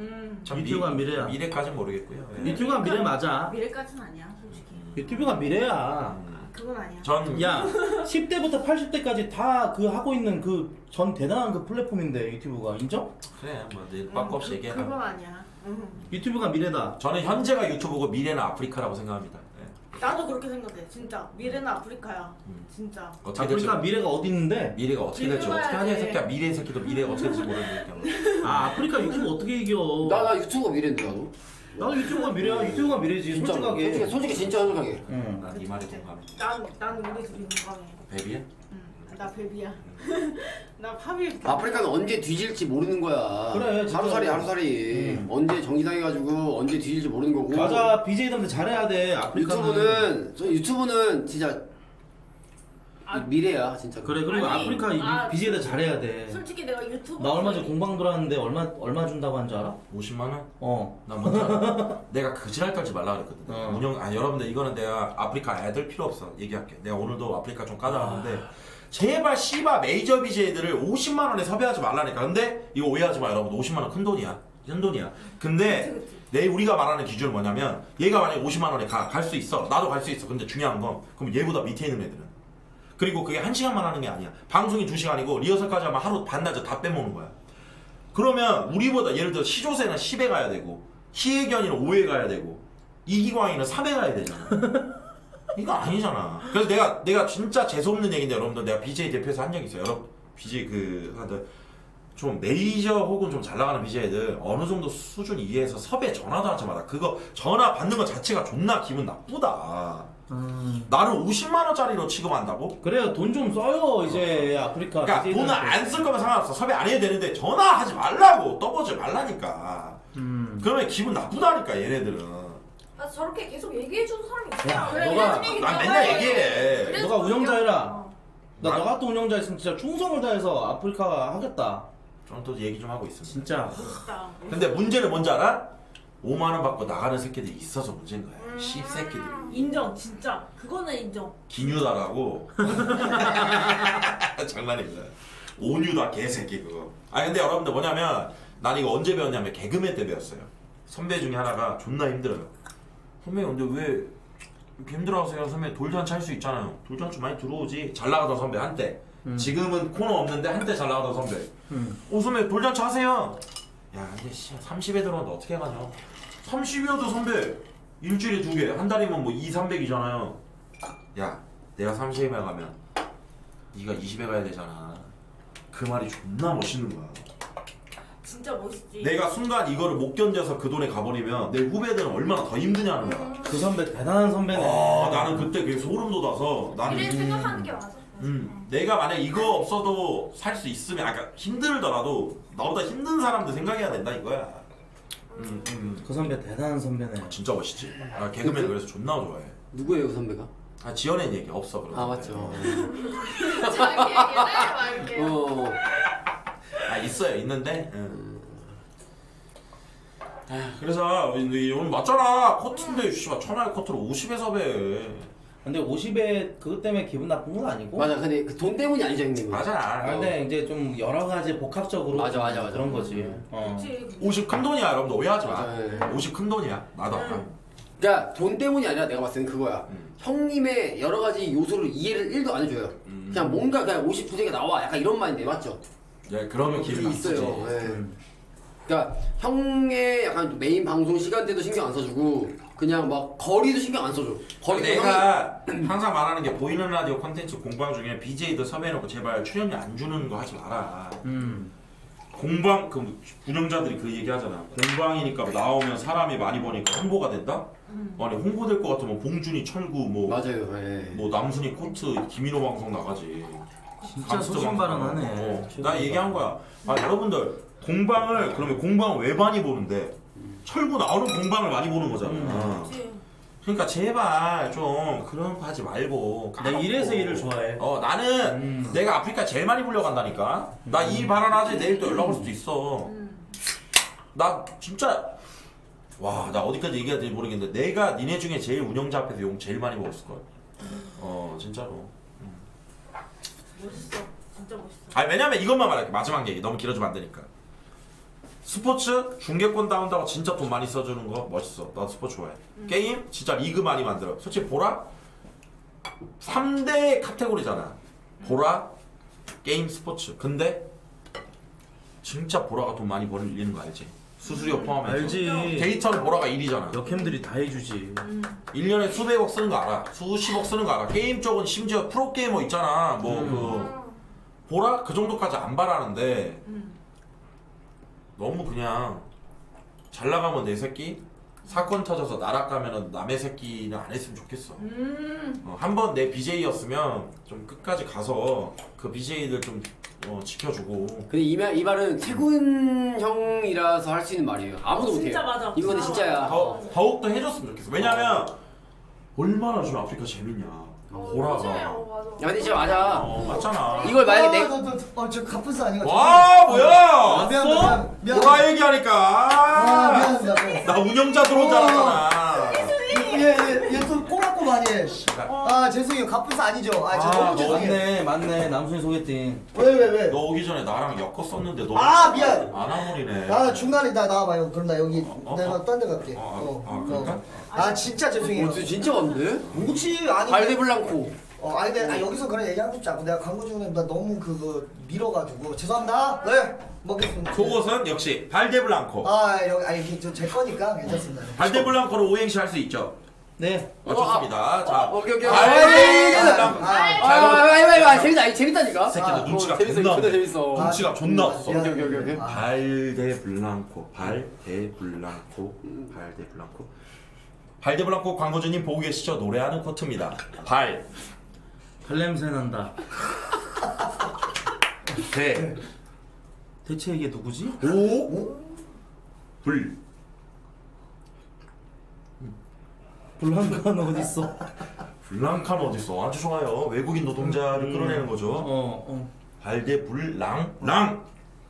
참 유튜브가 미래야. 미래까지는 모르겠고요. 예. 유튜브가 미래 맞아. 미래까지는 아니야 솔직히. 유튜브가 미래야. 그건 아니야. 전 야, 10대부터 80대까지 다 그 하고 있는 그 전 대단한 그 플랫폼인데 유튜브가 인정? 그래 뭐늘 빠꾸 없이 얘기해라. 그건 아니야. 유튜브가 미래다. 저는 현재가 유튜브고 미래는 아프리카라고 생각합니다. 예. 나도 그렇게 생각해. 진짜 미래는 아프리카야. 진짜. 어떻게 될지 아프리카 미래가 어디 있는데? 미래가 어떻게 될지 미래가 어떻게 하냐 이 돼. 새끼야. 미래 새끼도 미래가 어떻게 될지 모르는 아 아프리카 유튜브 어떻게 이겨? 나 유튜브가 미래인데 나도. 나도 유튜브가 미래야. 유튜브가 미래지. 진짜 솔직하게. 솔직히 진짜 솔직하게. 응. 난이 말에 공감해. 난 우리 둘이 공감해. 베비야? 나 베비야. 나 팝이. 아프리카는 언제 뒤질지 모르는 거야. 그래, 진짜. 하루살이. 언제 정지당해가지고 언제 뒤질지 모르는 거고. 맞아. BJ들한테 잘해야 돼. 아프리카는. 유튜브는 진짜 미래야 진짜. 그래. 그리고 아니, 아프리카 BJ들 잘해야 돼. 솔직히 내가 유튜브. 나 얼마 전에 공방 들어왔는데 얼마 준다고 한 줄 알아? 50만 원? 어. 나 뭔지 알아? 내가 그지랄 떨지 말라 그랬거든. 어. 여러분들 이거는 내가 아프리카 애들 필요 없어. 얘기할게. 내가 오늘도 아프리카 좀 까달았는데 제발 씨바 메이저 BJ들을 50만 원에 섭외하지 말라니까. 근데 이거 오해하지 마 여러분. 50만 원 큰 돈이야. 큰 돈이야. 근데 우리가 말하는 기준은 뭐냐면 얘가 만약에 50만 원에 갈 수 있어. 나도 갈 수 있어. 근데 중요한 건 그럼 얘보다 밑에 있는 애들은. 그리고 그게 1시간만 하는 게 아니야. 방송이 2시간이고 리허설까지 하면 하루 반나절 다 빼먹는 거야. 그러면 우리보다 예를 들어 시조새는 10회 가야 되고 희애견이는 5회 가야 되고 이기광이는 3회 가야 되잖아. 이거 아니잖아. 그래서 내가 진짜 재수없는 얘기인데 여러분들 내가 BJ 대표에서 한 적이 있어요. 여러분 BJ 좀 메이저 혹은 좀 잘 나가는 BJ들 어느 정도 수준 이하에서 섭외 전화도 하지 마라. 그거 전화 받는 것 자체가 존나 기분 나쁘다. 나를 50만 원짜리로 취급한다고? 그래요. 돈 좀 써요. 이제 아프리카. 그러니까 BJ들한테. 돈을 안 쓸 거면 상관없어. 섭외 안 해도 되는데 전화하지 말라고. 떠보지 말라니까. 그러면 기분 나쁘다니까 얘네들은. 나 저렇게 계속 얘기해주는 사람이 있어. 야, 그래, 너가- 이런 얘기 난 내가 맨날 해. 얘기해. 그래서 너가 운영자 해라. 어. 나 너 같은 운영자 있으면 진짜 충성을 다해서 아프리카 하겠다. 저는 또 얘기 좀 하고 있습니다. 진짜. 진짜. 근데 문제는 뭔지 알아? 5만 원 받고 나가는 새끼들이 있어서 문제인 거야. 씹새끼들이. 인정 진짜. 그거는 인정. 기뉴다라고. 장난입니다. 온유다 개새끼 그거. 아 근데 여러분들 뭐냐면 난 이거 언제 배웠냐면 개그맨 때 배웠어요. 선배 중에 하나가 존나 힘들어요. 선배 근데 왜 이렇게 힘들어하세요? 선배 돌잔치 할 수 있잖아요. 돌잔치 많이 들어오지. 잘 나가던 선배 한때. 지금은 코너 없는데 한때 잘 나가던 선배. 선배 돌잔치 하세요. 야 이제 30에 들어오는데 어떻게 가냐. 30이어도 선배 일주일에 2개 한 달이면 뭐 2, 300이잖아요. 야 내가 30에 가면 네가 20에 가야 되잖아. 그 말이 존나 멋있는 거야. 진짜 멋있지. 내가 순간 이거를 못 견뎌서 그 돈에 가버리면 내 후배들은 얼마나 더 힘드냐는 거야. 그 선배 대단한 선배네. 나는 그때 그게 소름 돋아서 나는 이래 생각하는 게 맞아. 내가 만약 이거 없어도 살 수 있으면 아까 힘들더라도 나보다 힘든 사람들 생각해야 된다 이거야. 그 선배 대단한 선배네. 진짜 멋있지. 아 개그맨 그래서 존나 좋아해. 누구예요 그 선배가? 아 지어낸 얘기 없어 그런. 아 맞죠. 자기 얘기를 막 이렇게. 아 있어요 있는데. 그래서 오늘 맞잖아 커트인데 씨발 천하의 커트로 50에서 배. 근데 50에 그것 때문에 기분 나쁜 건 아니고. 맞아. 근데 그 돈 때문이 아니죠 형님. 맞아. 아, 근데 이제 좀 여러 가지 복합적으로 맞아. 그런 거지. 그치. 50 큰 돈이야 여러분들 오해하지 마. 맞아. 50 큰 돈이야 나도 알아. 그러니까 돈 때문이 아니라 내가 봤을 때는 그거야. 형님의 여러 가지 요소를 이해를 1도 안 해줘요. 그냥 뭔가 그냥 50부대가 나와. 약간 이런 마인드 맞죠? 예 그러면 그게 기분 있어요. 나쁘지. 예. 그러니까 형의 약간 메인 방송 시간대도 신경 안 써주고 그냥 막 거리도 신경 안 써줘. 거리도 내가 항상 말하는 게 보이는 라디오 콘텐츠 공방 중에 BJ들 섭외해놓고 제발 출연료 안 주는 거 하지 마라. 공방 그 운영자들이 그 얘기 하잖아. 공방이니까 나오면 사람이 많이 보니까 홍보가 된다. 아니 홍보될 것 같으면 봉준이 철구 뭐 맞아요. 예. 뭐 남순이 코트 김인호 방송 나가지. 진짜 감스터 소신 방송 발언하네. 나가고. 나 얘기한 거야. 아 여러분들 공방을 그러면 공방을 왜 많이 보는데 철구 나오는 공방을 많이 보는 거잖아. 그치. 그러니까 제발 좀 그런 거 하지 말고. 나 이래서 일을 좋아해. 나는 내가 아프리카 제일 많이 불려간다니까. 나 이 발언하지 내일 또 연락 올 수도 있어. 나 진짜 와 나 어디까지 얘기해야 될지 모르겠는데 내가 니네 중에 제일 운영자 앞에서 욕 제일 많이 먹었을걸. 진짜로. 멋있어. 진짜 멋있어. 아니 왜냐면 이것만 말할게. 마지막 얘기 너무 길어지면 안 되니까. 스포츠 중계권 따온다고 진짜 돈 많이 써주는 거 멋있어. 나도 스포츠 좋아해. 게임 진짜 리그 많이 만들어. 솔직히 보라 3대 카테고리잖아. 보라 게임 스포츠. 근데 진짜 보라가 돈 많이 벌리는 거 알지? 수수료 포함해서. 알지. 데이터는 보라가 1위잖아. 역캠들이 다 해주지. 1년에 수백억 쓰는 거 알아. 수십억 쓰는 거 알아. 게임 쪽은 심지어 프로게이머 있잖아. 뭐 그 보라 그 정도까지 안 바라는데 너무 그냥 잘 나가면 내 새끼 사건 터져서 나락가면은 남의 새끼는 안 했으면 좋겠어. 한번 내 BJ였으면 좀 끝까지 가서 그 BJ들 좀 지켜주고. 근데 이 말은 태군 형이라서 할 수 있는 말이에요. 아무도 못해요. 진짜 맞아. 이거는 진짜야. 더욱더 해줬으면 좋겠어. 왜냐면 얼마나 좀 아프리카 재밌냐. 보라가. 야 근데 진짜 맞아. 맞잖아. 이걸 만약에 저 카프스 아니가? 와 뭐야? 미안합니다. 보라 얘기하니까. 미안합니다. 나 운영자 들어온 줄 알았잖아. 얘또 꼬박꼬박 해. 아 죄송해요. 카프스 아니죠. 저 너무 죄송해요. 맞네 남순이 소개팅. 왜? 너 오기 전에 나랑 엮었었는데 너. 미안. 안 와버리네. 나 중간에 나와봐요. 그럼 나 여기 내가 딴 데 갈게. 그럴까? 진짜 죄송해요. 진짜 왔는데? 뭐지? 아니. 발데블랑코. 근데 여기서 그런 얘기하고 싶지 않고 내가 광고 중에 나 너무 그거 밀어가지고 죄송합니다. 네 먹겠습니다. 속옷은 역시 발데블랑코. 여기 제 거니까 괜찮습니다. 발데블랑코로 오행시 할 수 있죠. 네. 좋습니다. 자, 오케이. 발데블랑코. 재밌다. 재밌다니까. 새끼들 눈치가 재밌어. 존나 존나 재밌어. 눈치가 존나 없어. 오케이. 발데블랑코. 발데블랑코 광고주님 보고 계시죠? 노래하는 코트입니다. 발냄새 난다. 대 대체 이게 누구지? 불 블랑카는 어딨어? 블랑카는 어딨어? 아주 좋아요. 외국인 노동자를 끌어내는 거죠. 발데블랑 랑?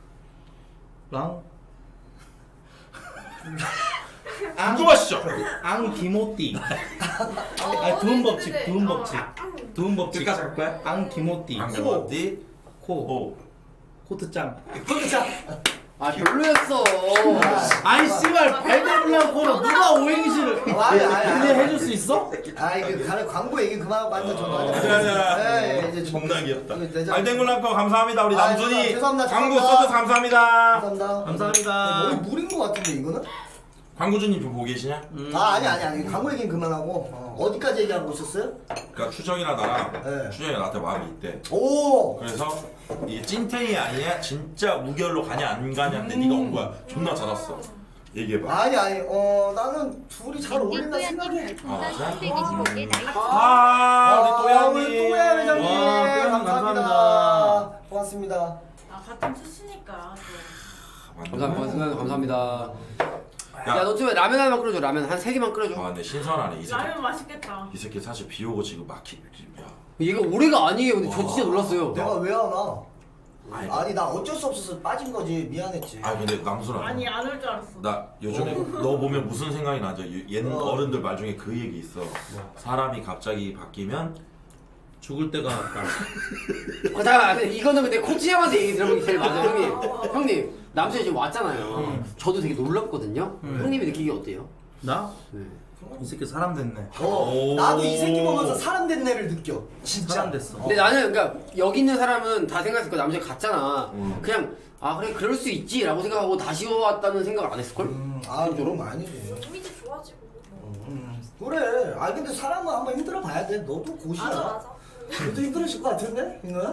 궁금하시죠? 앙기모띠. 두음 법칙. 끝까지 할 거야? 앙기모띠. 안경어디 코. 코트짱. 그렇죠. 아 별로였어. 아이 씨발 발대불량 코너 누가 오행시를 근데 해줄 수 있어? 아 이거 광고 얘기 그만하고 앉아 좀 맞아. 이제 존나 귀엽다. 좀- 알덴굴랑커 감사합니다. 우리 아, 남순이 죄송합니다. 광고 죄송합니다. 써줘서 감사합니다. 감사합니다. 감사합니다. 너무 물인 것 같은데 이거는? 광고주님 좀 보고 계시냐? 아니 광고 얘기는 그만하고 어디까지 얘기하고 있었어요? 그러니까 추정이랑 나랑 네. 추정이 나한테 마음이 있대. 오. 그래서 이게 찐텐이 아니야? 진짜 무결로 가냐 안 가냐? 근데 네가 온 거야. 존나 잘했어. 얘기해봐. 아니 나는 둘이 잘 어울린다 생각해. 맞아? 325개 나이 아, 우리 또야님. 우리 또야 회장님 와, 또야님 감사합니다. 고맙습니다. 아 같은 투수니까 또. 감사합니다. 야, 야 너 좀 라면 하나만 끓여줘. 라면 한 3개만 끓여줘. 아, 근데 신선하네 이 새끼. 라면 맛있겠다. 이 새끼 사실 비 오고 지금 막히. 야. 얘가 올해가 아니에요. 근데 저 진짜 놀랐어요. 내가 왜 하나? 아니, 아니 나 어쩔 수 없어서 빠진 거지 미안했지. 아 근데 남순아. 아니 안 올 줄 알았어. 나 요즘에 너 보면 무슨 생각이 나죠? 옛날 어른들 말 중에 그 얘기 있어. 사람이 갑자기 바뀌면 죽을 때가 왔다. 잠깐만. 근데 이거는 근데 코치 형한테 얘기 들어보기 제일 맞아요. 형님 남순이 지금 왔잖아요. 저도 되게 놀랍거든요. 형님이 느끼기 어때요? 나? 네. 이 새끼 사람 됐네. 나도 이 새끼 보면서 사람 된 애를 느껴. 진짜. 사람 됐어. 근데 나는 그러니까 여기 있는 사람은 다 생각했을 거야. 남순이 갔잖아. 그냥 아 그래 그럴 수 있지라고 생각하고 다시 왔다는 생각을 안 했을 걸? 그런 거 아니지. 이미지 좋아지고. 그래. 아 근데 사람은 한번 힘들어 봐야 돼. 너도 고시야. 맞아. 너도 힘들으실 것 같은데, 이거야?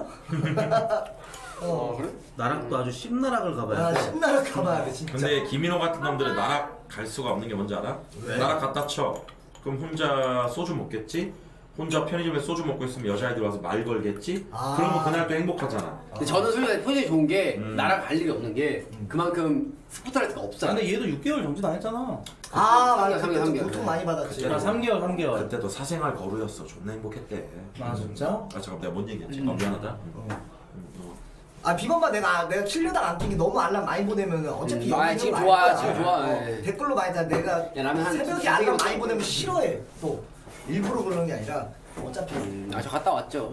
그래? 나락도 아주 심나락을 가봐야 돼. 신나라 가봐야 돼 진짜. 근데 김인호 같은 놈들은 나락 갈 수가 없는 게 뭔지 알아? 나락 갔다 쳐. 그럼 혼자 소주 먹겠지? 혼자 편의점에 소주 먹고 있으면 여자애들 와서 말 걸겠지? 그러면 그날 또 행복하잖아. 근데 저는 솔직히 표정이 좋은 게 나랑 갈 일이 없는 게 그만큼 스포트라이트가 없어요. 근데 얘도 6개월 정지 당했잖아. 맞아. 3개월. 보통 많이 받았지. 나 3개월. 그때도 사생활 거루였어. 존나 행복했대. 아 진짜? 아 잠깐 내가 뭔 얘기했지? 미안하다. 비번만 내가 치려다가 안 낀 게 너무 알람 많이 보내면 어차피 여기는 지금 알 좋아, 거야. 지금 좋아. 예. 댓글로 많이 다 내가 야, 라면 한 새벽에 두 알람 개만 많이 더 보내면 먹을게. 싫어해. 또 일부러 그러는 게 아니라 어차피. 저 갔다 왔죠.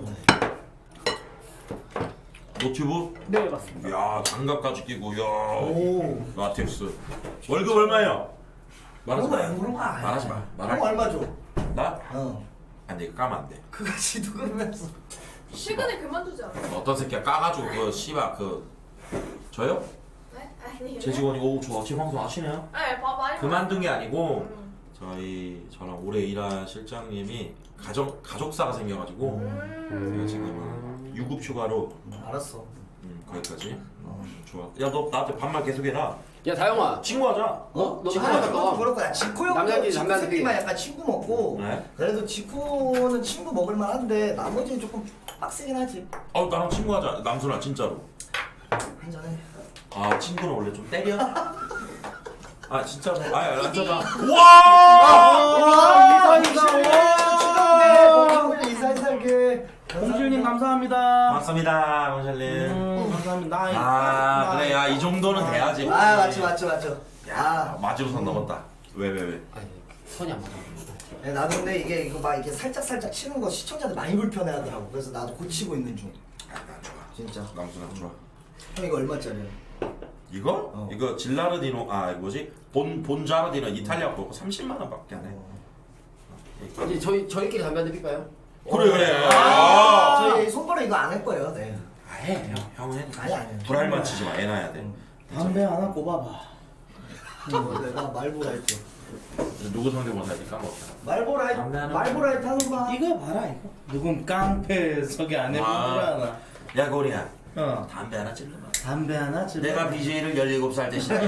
노튜브? 네 맞습니다. 야 장갑까지 끼고 야 오. 라텍스. 월급 얼마예요? 말하지 마. 그런 거 아니야. 말하지 마. 형 말하지 마. 얼마 줘? 나? 어. 안 돼. 까면 안 돼. 그거 지도 그러면서. 최근에 그만두지 않았어? 어떤 새끼가 까가지고 그 씨발 그 저요? 네? 아니에요. 제 직원이 저 아침 방송 아시네요? 네, 많이 그만둔 게 아니고 저랑 오래 일한 실장님이 가족사가 생겨가지고 제가 지금은 유급 휴가로 알았어. 거기까지. 좋아. 야 너 나한테 반말 계속해라. 야 다영아. 친구하자. 너 지코 하나 형도 더. 그럴 거야. 지코 형도 남자끼리 지코 남자끼리. 새끼만 약간 친구 먹고. 네? 그래도 지코는 친구 먹을 만한데 나머지는 조금 빡세긴 하지. 나랑 친구하자. 남순아 진짜로. 한 잔해. 아 친구는 원래 좀 때려? 아 진짜로. 앉아봐. 와! 이사 살게. 공실님 감사합니다. 맞습니다, 원장님. 감사합니다. 그래, 야 이 정도는 돼야지. 맞죠. 야, 마지노선 넘었다. 왜? 아니 손이 안 맞아. 나도 근데 이거 막 이렇게 살짝 치는 거 시청자들 많이 불편해하더라고. 그래서 나도 고치고 있는 중. 난 좋아. 진짜. 남순아 좋아. 형 이거 얼마짜리야? 이거? 이거 질라르디노 뭐지? 본자르디노 이탈리아 거고 30만 원밖에 안 해. 이제 저희끼리 담배 한 대 필까요? 그래. 저희 손가락 이거 안 할 거예요. 네. 해. 형은 해. 아니. 불알만 치지 마. 애 낳아야 돼. 담배 하나 꼽아봐. 내가 말보라이트. 누구 상대모사 할지 까먹었다. 말보라이트 하는 거. 이거 봐라 이거. 누군 깡패석이 안에 아. 하나. 야 고리야. 어. 담배 하나 찔러봐. 담배 하나 찔러. 내가 BJ를 17살 때 시작했어.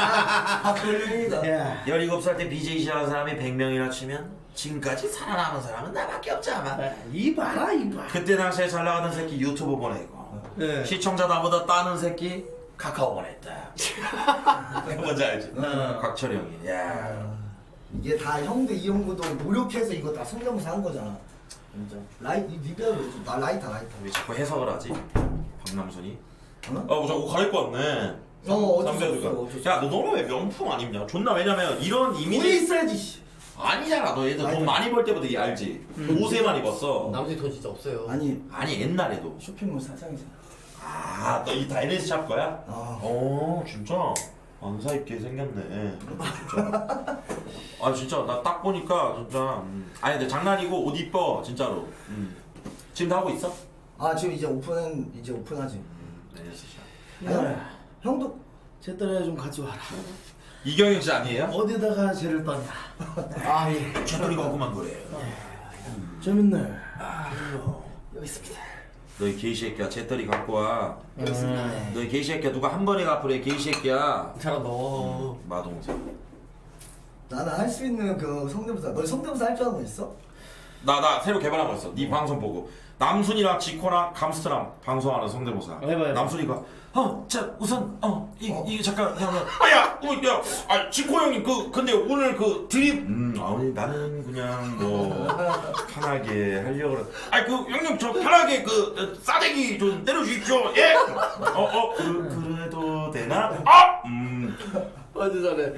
야. 17살 때 BJ 시작한 사람이 100명이나 치면 지금까지 살아남은 사람은 나밖에 없지 아마. 이 봐라 이 봐. 그때 당시에 잘 나가던 새끼 유튜브 보내고 네. 시청자 나보다 따는 새끼 카카오 보냈다. 뭔지 알지? 곽철이 형이. 야. 이게 다 형도 이 형도 노력해서 이거 다 성대모사 한 거잖아. 진짜. 나 라이터. 왜 자꾸 해석을 하지? 박남순이. 어? 저 옷 갈아입고 왔네. 어쩔 야, 너는 왜 명품 안 입냐? 존나 왜냐면 이런 우리 이미지 있어야지. 아니잖아. 너 얘들 돈 많이 벌 때부터 알지? 옷에만 입었어. 나머지 돈 진짜 없어요. 아니 아니 옛날에도. 쇼핑몰 사장이잖아. 아, 너 이 다이너스 샵 거야? 어. 진짜? 안사 입게 생겼네. 진짜. 아, 진짜 나 딱 보니까 진짜. 아니, 근데 장난이고 옷 이뻐 진짜로. 지금 다 하고 있어? 아 지금 이제 오픈하지. 다이너스 샵. 야, 형도 쟤 딸애 좀 같이 와라. 이경영 씨 아니에요? 어디다가 쟤를 떠냐? 아 예. 최돌이가 하고만 그래. 재밌네. 여기 있습니다. 너희 개새끼야, 잿더리 갖고 와. 여기 있습니다. 너희 개새끼야, 누가 한 번에 갚으래, 개새끼야. 잘한다. 마동생. 나는 할 수 있는 그 성대모사. 너 성대모사 할 줄 아는 거 있어? 나 새로 개발한 거 있어. 네 방송 보고. 남순이랑 지코랑 감스트랑 방송하는 성대모사. 해봐. 남순이가 자 우선 이게 잠깐 하면 지코 형님 근데 오늘 그 드립 아니 나는 그냥 뭐 편하게 하려고 형님 저 편하게 싸대기 좀 때려주십시오. 예? 그래도 되나? 완전 잘해.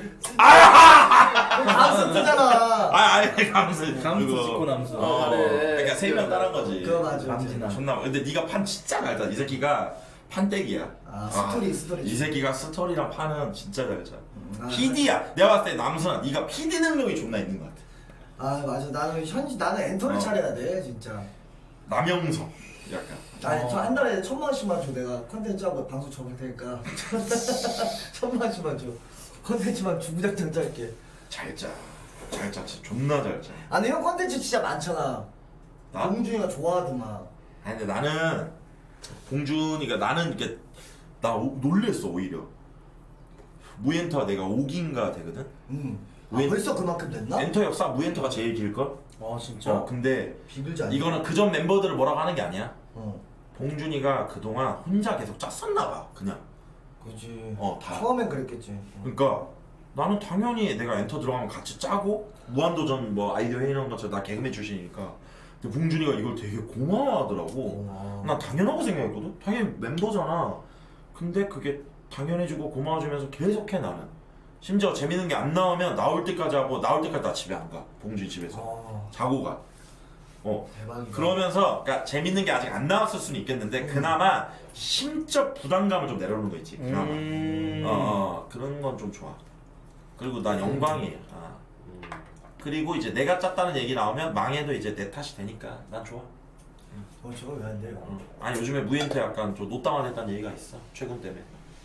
감스트잖아. 아니 감스 감수 짓고 남수. 잘해. 그러니까 3명 따른 거지. 그거 맞아. 감지나. 존나. 근데 네가 판 진짜 잘 짜. 이 새끼가 판때기야. 스토리. 이 새끼가 스토리랑 판은 진짜 잘 짜. 아, PD야. 내가 봤을 때 남순아, 네가 PD 능력이 존나 있는 것 같아. 아 맞아. 나는 엔터를 차려야 돼 진짜. 남영석 약간. 아니 저 한 달에 1,000,000원씩만 줘. 내가 컨텐츠 하고 방송 접을 테니까 1,000,000원씩만 줘. 컨텐츠만 주구장창 짤게. 잘 짜. 진짜 존나 잘 짜. 아니 형 컨텐츠 진짜 많잖아. 나? 봉준이가 좋아하더만. 아니 근데 나는 봉준이가 나는 이게 놀랬어 오히려. 무엔터가 내가 5기인가 되거든. 벌써 그만큼 됐나? 엔터 역사 무엔터가 제일 길걸? 진짜. 근데 비글지 않아? 이거는 그전 멤버들을 뭐라고 하는 게 아니야. 어. 봉준이가 그동안 혼자 계속 짰었나 봐 그냥. 그지. 다. 처음엔 그랬겠지. 그러니까 나는 당연히 내가 엔터 들어가면 같이 짜고 무한도전 뭐 아이디어 회의 이런 것처럼 나 개그맨 출신이니까. 근데 봉준이가 이걸 되게 고마워하더라고. 난 당연하고 생각했거든. 당연히 멤버잖아. 근데 그게 당연해지고 고마워지면서 계속해 나는. 심지어 재밌는 게 안 나오면 나올 때까지 하고 나올 때까지 나 집에 안 가. 봉준이 집에서 자고 가. 대박이다. 그러면서 그러니까 재밌는 게 아직 안 나왔을 수는 있겠는데 그나마 심적 부담감을 좀 내려놓는 거 있지. 그나마. 그런 건 좀 좋아. 그리고 난 영광이에요. 그리고 이제 내가 짰다는 얘기 나오면 망해도 이제 내 탓이 되니까 난 좋아. 저거 왜 안 돼요? 아니 요즘에 무엔터 약간 좀 노땅화됐다는 얘기가 있어. 최근 때문에.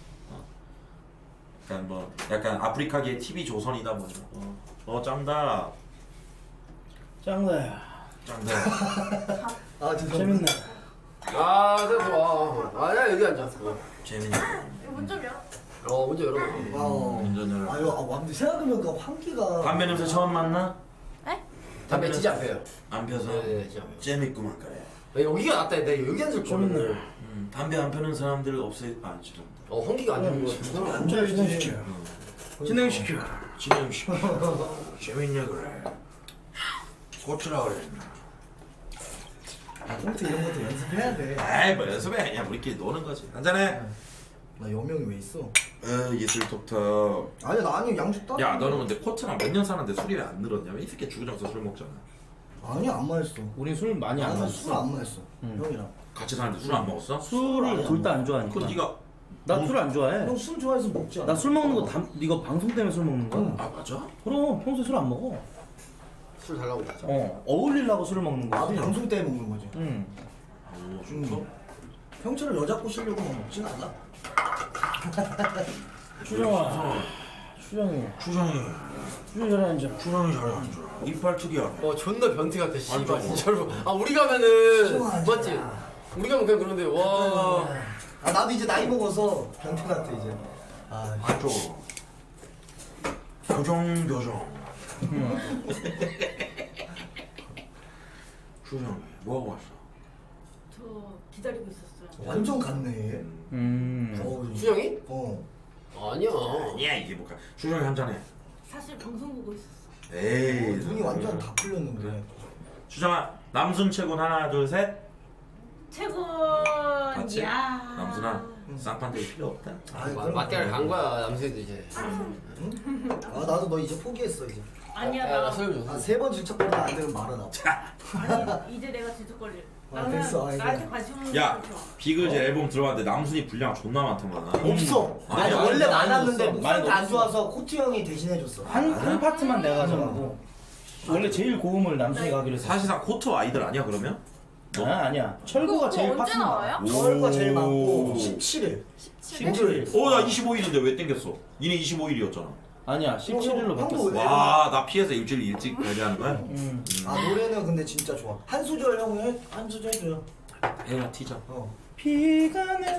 약간 아프리카계의 TV 조선이다 뭐죠. 짱다. 짱다야. 아 죄송합니다. 재밌네. 네, 좋아. 나 여기 앉았어. 재밌네. 이거 문 좀 열어. 먼저 열어. 운전을. 근데 생각해보니까 환기가. 담배 냄새 처음 맡나? 담배 진짜 안 펴요. 안 펴서? 네, 진짜 안 펴요. 재밌구만 그래. 여기가 낫다. 내가 여기 앉을 거면. 담배 안 펴는 사람들 없애. 싫어. 환기가 안 되는 거. 앉아야지. 진행시켜. 재밌냐 그래. 고추라 그래. 꽁트 이런 것도 연습해야 돼. 아이 뭐 연습해. 그냥 우리끼리 노는 거지. 한잔해. 나 여명이 왜 있어? 예술 톡톡. 아니 나 아니 양주 따. 야 너는 근데 코트랑 몇 년 사는데 술이 왜 안 늘었냐? 이 새끼 주구장창 술 먹잖아. 아니 안 마셨어. 우린 술 많이 안 나는 술안 마셨어. 마셨어. 형이랑. 같이 사는데 술 안 먹었어? 술을 둘 다 안 그럼 좋아하니까. 네가 나 술 안 좋아해. 형 술 좋아해서 먹지 않아? 나 술 먹는 거 이거 방송 때문에 술 먹는 거야. 아 맞아? 그럼 평소에 술 안 먹어. 술 달라고 했죠. 어울리려고 술을 먹는 나도 거지. 방송 때문에 먹는 거지. 응. 진짜? 형처럼 여자 꼬시려고 먹진 않아. 추정아. 추정이 잘해 앉아. 주렁이 잘해 앉아. 이빨 특이하네. 존나 변태 같아. 씨발 앉아. 진짜로. 우리 가면은 앉아. 맞지? 우리 가면 그냥 그런데 와. 나도 이제 나이 먹어서 변태 같아 이제. 앉아. 교정. 주렁이 뭐하고 왔어? 저 기다리고 있었어요. 완전 같네. 수영이? 아니야. 아니야 이게 뭐야. 주렁이 한잔해. 사실 방송 보고 있었어. 에이. 눈이 완전 다 풀렸는데. 주정아 남순 최군 하나 둘 셋. 최고. 맞지? 야. 남순아 쌍판대기 필요 없다. 맞게를 간 거야 남수도 이제. 나도 너 이제 포기했어 이제. 아니야 나 나. 술 좀. 3번 질척거리면 안 되면 말아 나. 아니 이제 내가 지속거릴. 나는 됐어. 나한테 관심 없는 야 거 좋아. 비글즈 앨범 들어봤는데 남순이 분량 존나 많더만. 없어. 아니 아니, 원래 많이 많았는데 넣었어. 많이 목소리가 안 넣었어. 좋아서 코트 형이 대신해줬어. 한 파트만 내가 가져가고 원래 제일 고음을 남순이가 하기로 했어. 사실상 코트 아이들 아니야 그러면? 아니야. 철구가 그거 제일 언제 파트 나와요? 저희가 제일 많고 오. 17일. 17일. 나 25일인데 왜 땡겼어? 니네 25일이었잖아. 아니야. 17일로 형도 바뀌었어. 왜? 와 나 피해서 일주일 일찍 데뷔하는 거야? 아 노래는 근데 진짜 좋아. 한 소절 형이 한 소절 해줘요. 애가 티저. 비가 내려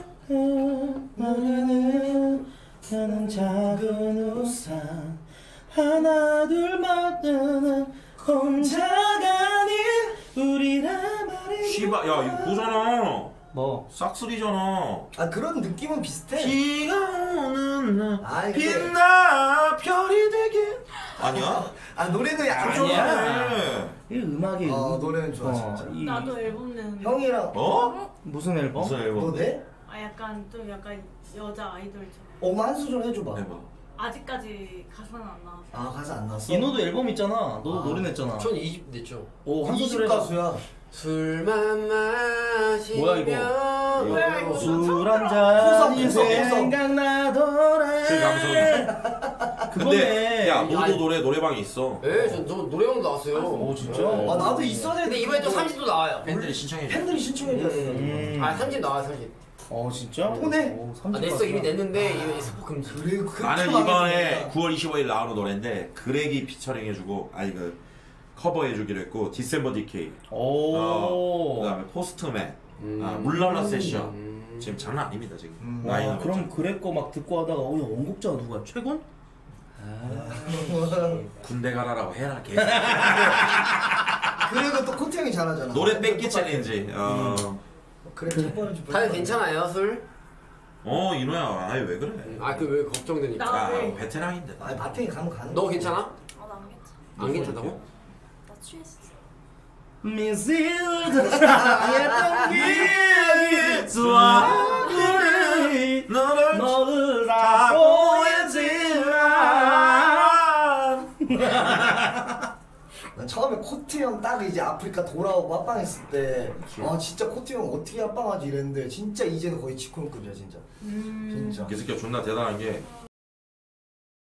나는 작은 우산 하나 둘 맞는 혼자가 아닌 우리라 말해. 씨발 야 이거 그거잖아. 뭐? 싹쓸이잖아. 아 그런 느낌은 비슷해. 비가 오는 날 아이, 근데- 빛나 별이 되게 아니야? 아 노래는 약간 아니야. 네. 이 음악이 노래는 좋아, 진짜. 나도 앨범 내는데. 형이랑 어? 무슨 앨범? 무슨 앨범? 너 내? 아 약간 좀 약간 여자 아이돌처럼. 엄마 한 소절 해줘봐. 해봐. 아직까지 가사는 안 나왔어. 아 가사 안 났어? 이노도 앨범 있잖아. 너도 아. 노래 냈잖아. 전 2집 냈죠. 오, 한 20 소절 해봐. 가수야. 술만 마시면 뭐야, 이거? 뭐야, 이거? 술 한 호성, 잔이 호성, 호성. 생각나더라. 그 감성. 그거네. 근데 야 너도 아니. 노래방이 있어. 예, 저 노래방 나왔어요. 오 진짜? 아 나도 있어야 돼. 근데 이번에 또 30도 나와요. 팬들이 신청해. 팬들이 신청해줘야 돼. 아 30 나와요 30. 어 진짜? 또 내? 오, 아 30 냈어 이미 봤구나. 냈는데 이거 스포 금지. 그래 그렇게 나는 마음에 이번에 드니까. 9월 25일 나오는 노래인데 그렉이 피처링 해주고 아니 그 커버 해주기로 했고 디셈버 디케이 오. 그다음에 포스트맨 물러나 세션 음. 지금 장난 아닙니다 지금 와, 나이는 그럼 그랬고 막 듣고 하다가 야, 원곡자가 누구야? 최근? 군대 가라라고 해라 개 그리고 또 코트 형이 잘하잖아. 노래 뺏기 챌린지 그래 첫 번째 줄 다들 거야. 괜찮아요 술? 이노야 아이 왜 그래 아 그 왜 걱정되니까. 나- 야 왜? 베테랑인데 아니 마탱이 가면 가는 너 거야. 괜찮아? 아나 안 괜찮아. 안 괜찮다고? 나 취했어. 미sil도 사랑했던 기억이 좋아 우리 너를 다 보이지만 난 처음에 코트 형 딱 이제 아프리카 돌아오고 합방했을 때 아 진짜 코트 형 어떻게 합방하지 이랬는데 진짜 이제는 거의 지코형급이야 진짜. 진짜. 이 새끼가 존나 대단한 게